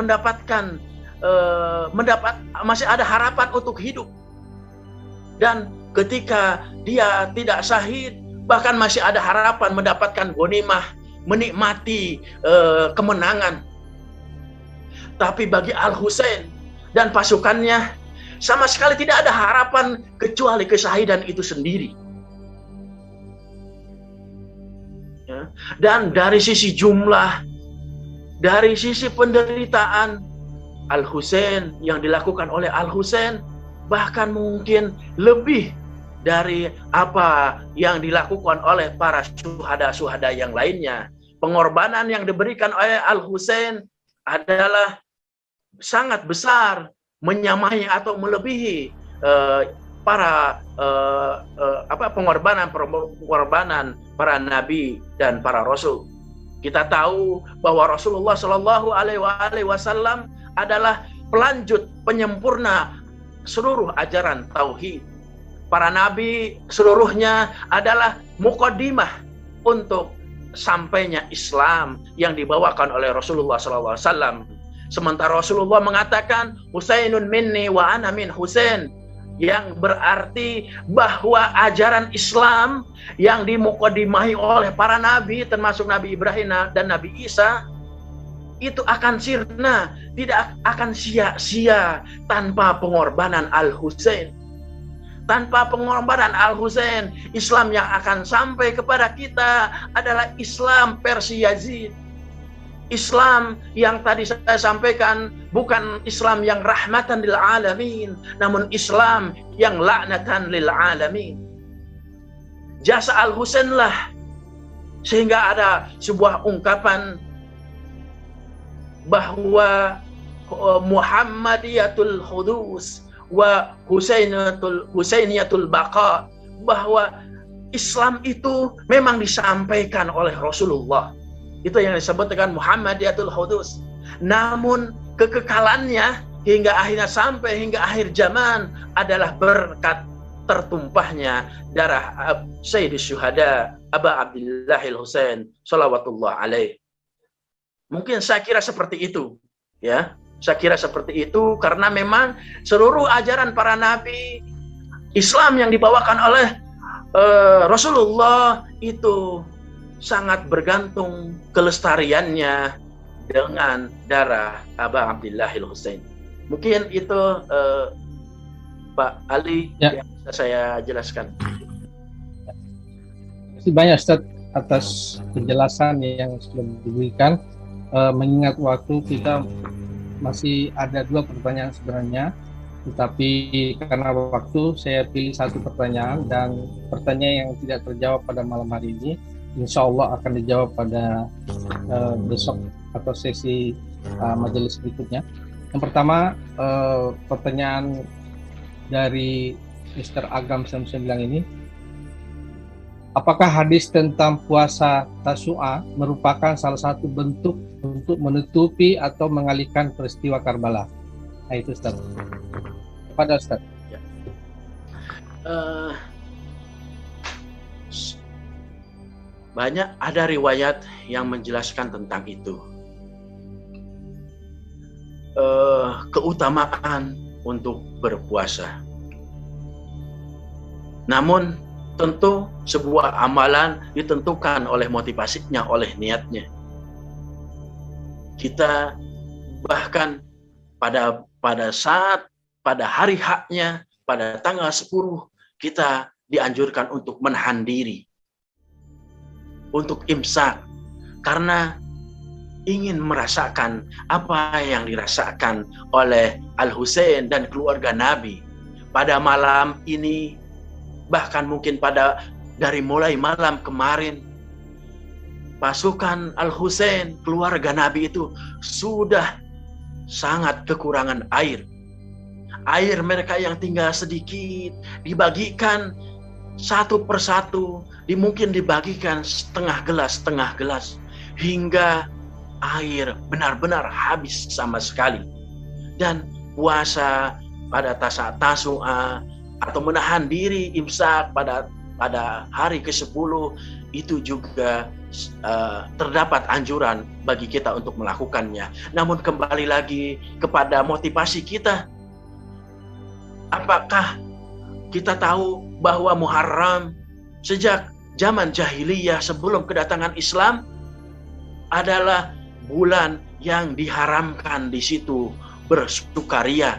masih ada harapan untuk hidup. Dan ketika dia tidak syahid, bahkan masih ada harapan mendapatkan ghanimah, menikmati kemenangan. Tapi bagi Al-Husain dan pasukannya, sama sekali tidak ada harapan kecuali kesyahidan itu sendiri. Ya. Dan dari sisi jumlah, dari sisi penderitaan, Al-Husain, yang dilakukan oleh Al-Husain bahkan mungkin lebih dari apa yang dilakukan oleh para syuhada-syuhada yang lainnya. Pengorbanan yang diberikan oleh Al-Husain adalah sangat besar, menyamai atau melebihi pengorbanan para nabi dan para rasul. Kita tahu bahwa Rasulullah Shallallahu Alaihi Wasallam adalah pelanjut, penyempurna seluruh ajaran tauhid. Para nabi seluruhnya adalah muqaddimah untuk sampainya Islam yang dibawakan oleh Rasulullah SAW. Sementara Rasulullah mengatakan, Husainun minni wa ana min Husain, yang berarti bahwa ajaran Islam yang dimuqaddimahi oleh para nabi, termasuk Nabi Ibrahim dan Nabi Isa, itu akan sirna, tidak akan sia-sia tanpa pengorbanan Al-Husain. Tanpa pengorbanan Al-Husain, Islam yang akan sampai kepada kita adalah Islam versi Yazid. Islam yang tadi saya sampaikan bukan Islam yang rahmatan lil alamin, namun Islam yang laknatan lil alamin. Jasa Al-Husain lah sehingga ada sebuah ungkapan bahwa Muhammadiyatul Hudus wa Husainiyatul Baqa, bahwa Islam itu memang disampaikan oleh Rasulullah. Itu yang disebut dengan Muhammadiyatul Hudus. Namun kekekalannya hingga akhirnya sampai hingga akhir zaman adalah berkat tertumpahnya darah Sayyidus Syuhada Aba Abdillahil Husain salawatullah alaih. Mungkin saya kira seperti itu, ya. Saya kira seperti itu karena memang seluruh ajaran para nabi Islam yang dibawakan oleh Rasulullah itu sangat bergantung kelestariannya dengan darah Aba Abdillahil Husain. Mungkin itu Pak Ali yang bisa saya jelaskan. Terima kasih banyak Ustaz atas penjelasan yang sudah diberikan. Mengingat waktu, kita masih ada 2 pertanyaan sebenarnya, tetapi karena waktu saya pilih 1 pertanyaan, dan pertanyaan yang tidak terjawab pada malam hari ini insya Allah akan dijawab pada besok atau sesi majelis berikutnya. Yang pertama, pertanyaan dari Mr. Agam Samsumilang ini, apakah hadis tentang puasa Tasu'a merupakan salah satu bentuk untuk menutupi atau mengalihkan peristiwa Karbala? Nah, itu Ustaz. Kepada Ustaz. Ya. Banyak ada riwayat yang menjelaskan tentang itu. Keutamaan untuk berpuasa. Namun tentu sebuah amalan ditentukan oleh motivasinya, oleh niatnya. Kita bahkan pada hari haknya, pada tanggal 10, kita dianjurkan untuk menahan diri, untuk imsak, karena ingin merasakan apa yang dirasakan oleh Al-Husain dan keluarga Nabi pada malam ini. Bahkan mungkin dari mulai malam kemarin, pasukan Al-Husain, keluarga Nabi itu sudah sangat kekurangan air. Air mereka yang tinggal sedikit dibagikan 1 per 1, mungkin dibagikan setengah gelas, hingga air benar-benar habis sama sekali. Dan puasa pada Tasu'a atau menahan diri imsak pada hari ke-10 itu juga terdapat anjuran bagi kita untuk melakukannya. Namun kembali lagi kepada motivasi kita. Apakah kita tahu bahwa Muharram sejak zaman jahiliyah sebelum kedatangan Islam adalah bulan yang diharamkan di situ bersukaria.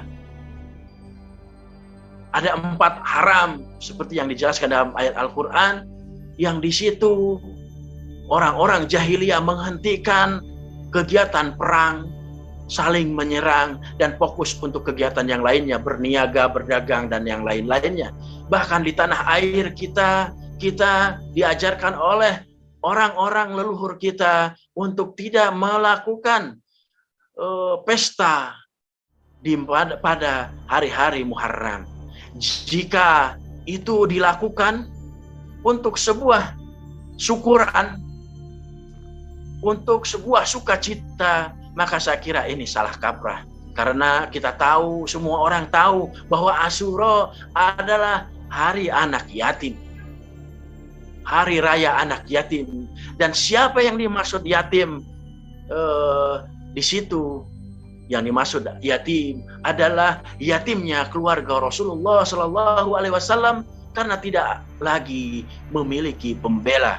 Ada 4 haram seperti yang dijelaskan dalam ayat Al-Quran, yang di situ orang-orang jahiliyah menghentikan kegiatan perang, saling menyerang, dan fokus untuk kegiatan yang lainnya, berniaga, berdagang, dan yang lain-lainnya. Bahkan di tanah air kita diajarkan oleh orang-orang leluhur kita untuk tidak melakukan pesta pada hari-hari Muharram. Jika itu dilakukan untuk sebuah syukuran, untuk sebuah sukacita, maka saya kira ini salah kaprah. Karena kita tahu, semua orang tahu bahwa Asyura adalah hari anak yatim, hari raya anak yatim. Dan siapa yang dimaksud yatim di situ? Yang dimaksud yatim adalah yatimnya keluarga Rasulullah Shallallahu Alaihi Wasallam karena tidak lagi memiliki pembela.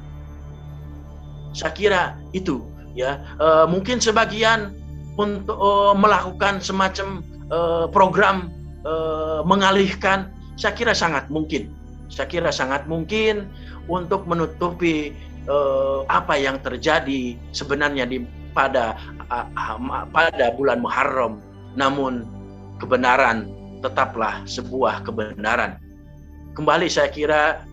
Saya kira itu, ya. Mungkin sebagian untuk melakukan semacam program mengalihkan. Saya kira sangat mungkin. Saya kira sangat mungkin untuk menutupi apa yang terjadi sebenarnya pada bulan Muharram. Namun kebenaran tetaplah sebuah kebenaran. Kembali saya kira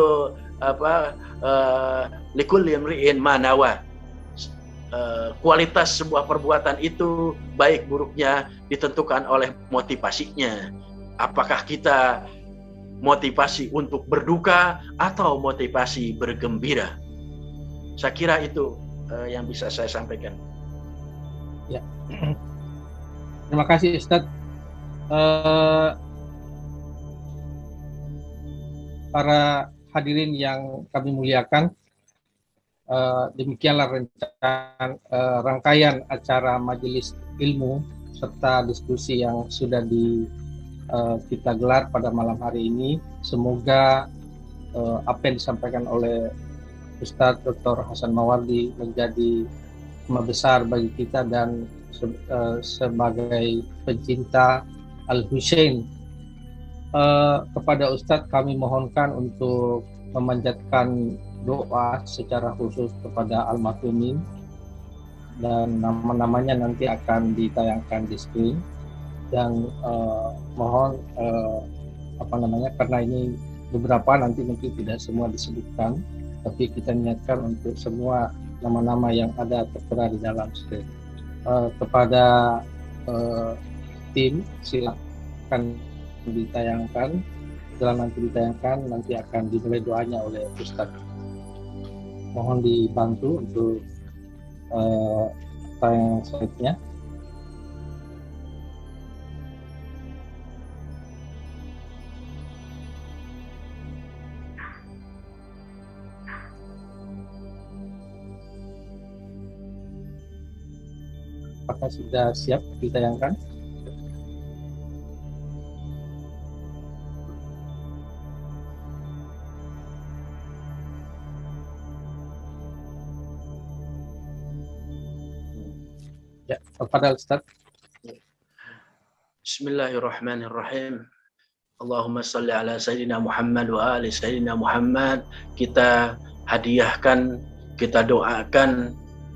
likulli imri'in ma nawa. Kualitas sebuah perbuatan itu baik buruknya ditentukan oleh motivasinya. Apakah kita motivasi untuk berduka atau motivasi bergembira? Saya kira itu yang bisa saya sampaikan. Ya. Terima kasih Ustadz. Para hadirin yang kami muliakan, demikianlah rangkaian acara majelis ilmu serta diskusi yang sudah kita gelar pada malam hari ini. Semoga apa yang disampaikan oleh Ustadz Dr. Hasan Mawardi menjadi hikmah besar bagi kita, dan sebagai pencinta Al-Husain, kepada Ustadz kami mohonkan untuk memanjatkan doa secara khusus kepada almarhumin, dan nama-namanya nanti akan ditayangkan di screen. Dan mohon karena ini beberapa, nanti mungkin tidak semua disebutkan, tapi kita niatkan untuk semua nama-nama yang ada tertera di dalam screen. Kepada tim, silakan ditayangkan. Setelah nanti ditayangkan, nanti akan dimulai doanya oleh Ustadz. Mohon dibantu untuk tayang slide-nya. Apakah sudah siap ditayangkan? Ya, kepada Ustaz. Bismillahirrahmanirrahim. Allahumma salli ala Sayyidina Muhammad wa ali Sayyidina Muhammad. Kita hadiahkan, kita doakan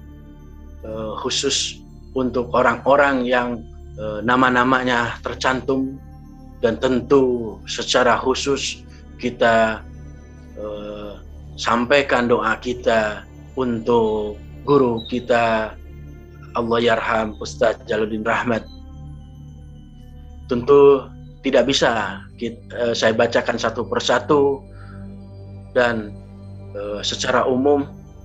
khusus untuk orang-orang yang nama-namanya tercantum, dan tentu secara khusus kita sampaikan doa kita untuk guru kita, Allah yarham, Ustadz Jaludin Rahmat. Tentu tidak bisa saya bacakan satu persatu, dan secara umum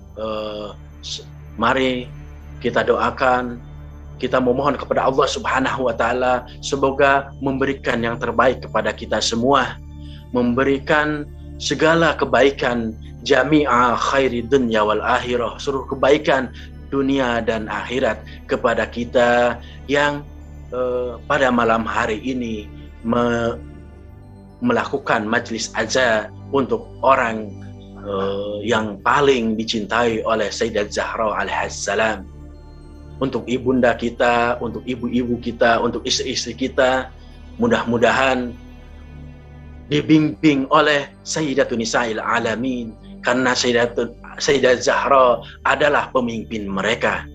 mari kita doakan, kita memohon kepada Allah Subhanahu wa Ta'ala semoga memberikan yang terbaik kepada kita semua, memberikan segala kebaikan, jami'a khairi dunya wal akhirah, seluruh kebaikan dunia dan akhirat kepada kita yang pada malam hari ini melakukan majlis azan untuk orang yang paling dicintai oleh Sayyidah Zahra alaihissalam, untuk ibunda kita, untuk ibu-ibu kita, untuk istri-istri kita. Mudah-mudahan dibimbing oleh Sayyidatun Nisa'il Alamin, karena Sayyidah Zahra adalah pemimpin mereka.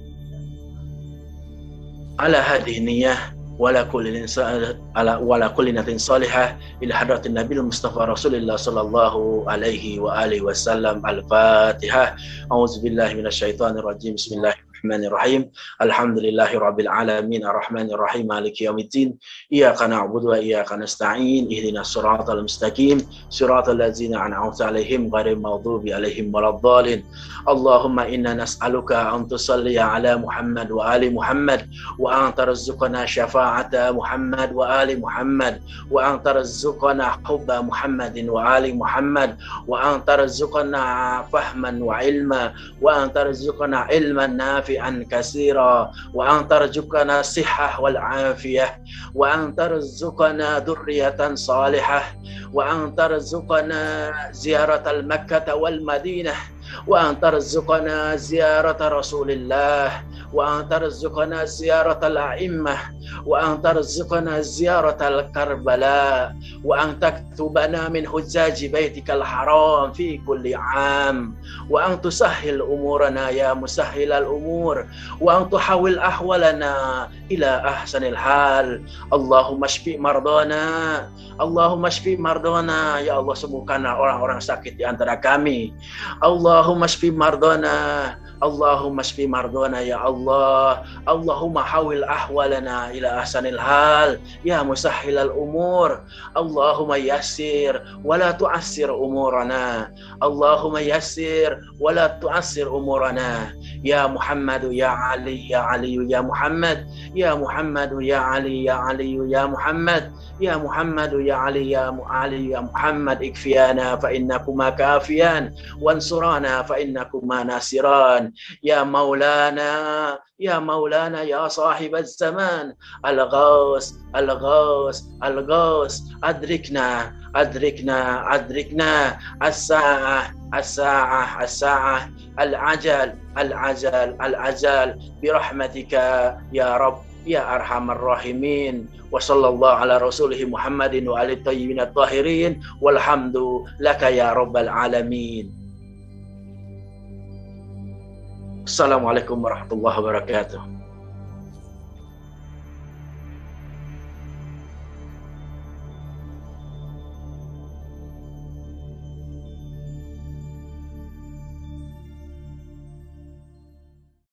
Ala hadhihi niyyah wala kulli niyatin salihah ila hadratin Nabil Mustafa Rasulullah sallallahu alaihi wa alihi wasallam. Al-Fatihah. A'udzubillahi minasyaitonir rajim. Bismillahirrahmanirrahim. Alhamdulillahirabbil alamin arrahmanir rahim maliki yaumiddin. Iyyaka na'budu wa iyyaka nasta'in. Ihdinas siratal mustaqim. Siratal ladzina an'amta 'alaihim ghairil maghdubi 'alaihim waladdallin. Allahumma inna nas'aluka an tusalli 'ala Muhammad wa ali Muhammad wa an tarzuqna syafa'ata Muhammad wa ali Muhammad wa an tarzuqna hubba Muhammadin wa ali Muhammad wa an tarzuqna fahman wa ilma wa an tarzuqna ilman nafi'an katsira wa an tarzuqna sihhah wal afiyah wa an tarzuqna dzurriyyatan salihah wa an tarzuqna ziyaratal Makkah wal Madinah wa an tarzuqna ziyarata Rasulillah wa an tarzuqna ziyaratal a'immah wa an tarzuqna ziyaratal Karbala wa an taktubana min hujjaji baitikal haram fi kulli 'am wa an tusahhil umurana ya musahhilal umur wa an tuhawil ahwalana ila ahsanil hal. Allahumma shfi mardana, Allahumma shfi mardana, ya Allah sembuhkanlah orang-orang sakit di antara kami. Allahumma shfi mardana, Allahumma shfi mardana ya Allah. Allahumma hawil ahwalana ila ahsanil hal ya musahhilal umur. Allahumma yassir wa la tu'assir umurana. Allahumma yassir wa la tu'assir umurana. Ya Muhammad ya Ali ya Ali ya Muhammad ya Muhammad ya Ali ya Ali ya Muhammad ya Muhammad ya Ali ya Ali ya Muhammad. Ikfiyana fa innakuma kafiyan wansurana fa innakuma nasiran. Ya Maulana يا مولانا يا صاحب الزمان الغوث الغوث الغوث أدركنا أدركنا أدركنا الساعة الساعة الساعة العجل العجل العجل برحمتك يا رب يا أرحم الراحمين وصلى الله على رسوله محمد وعلى الطيبين الطاهرين والحمد لك يا رب العالمين. Assalamualaikum warahmatullahi wabarakatuh.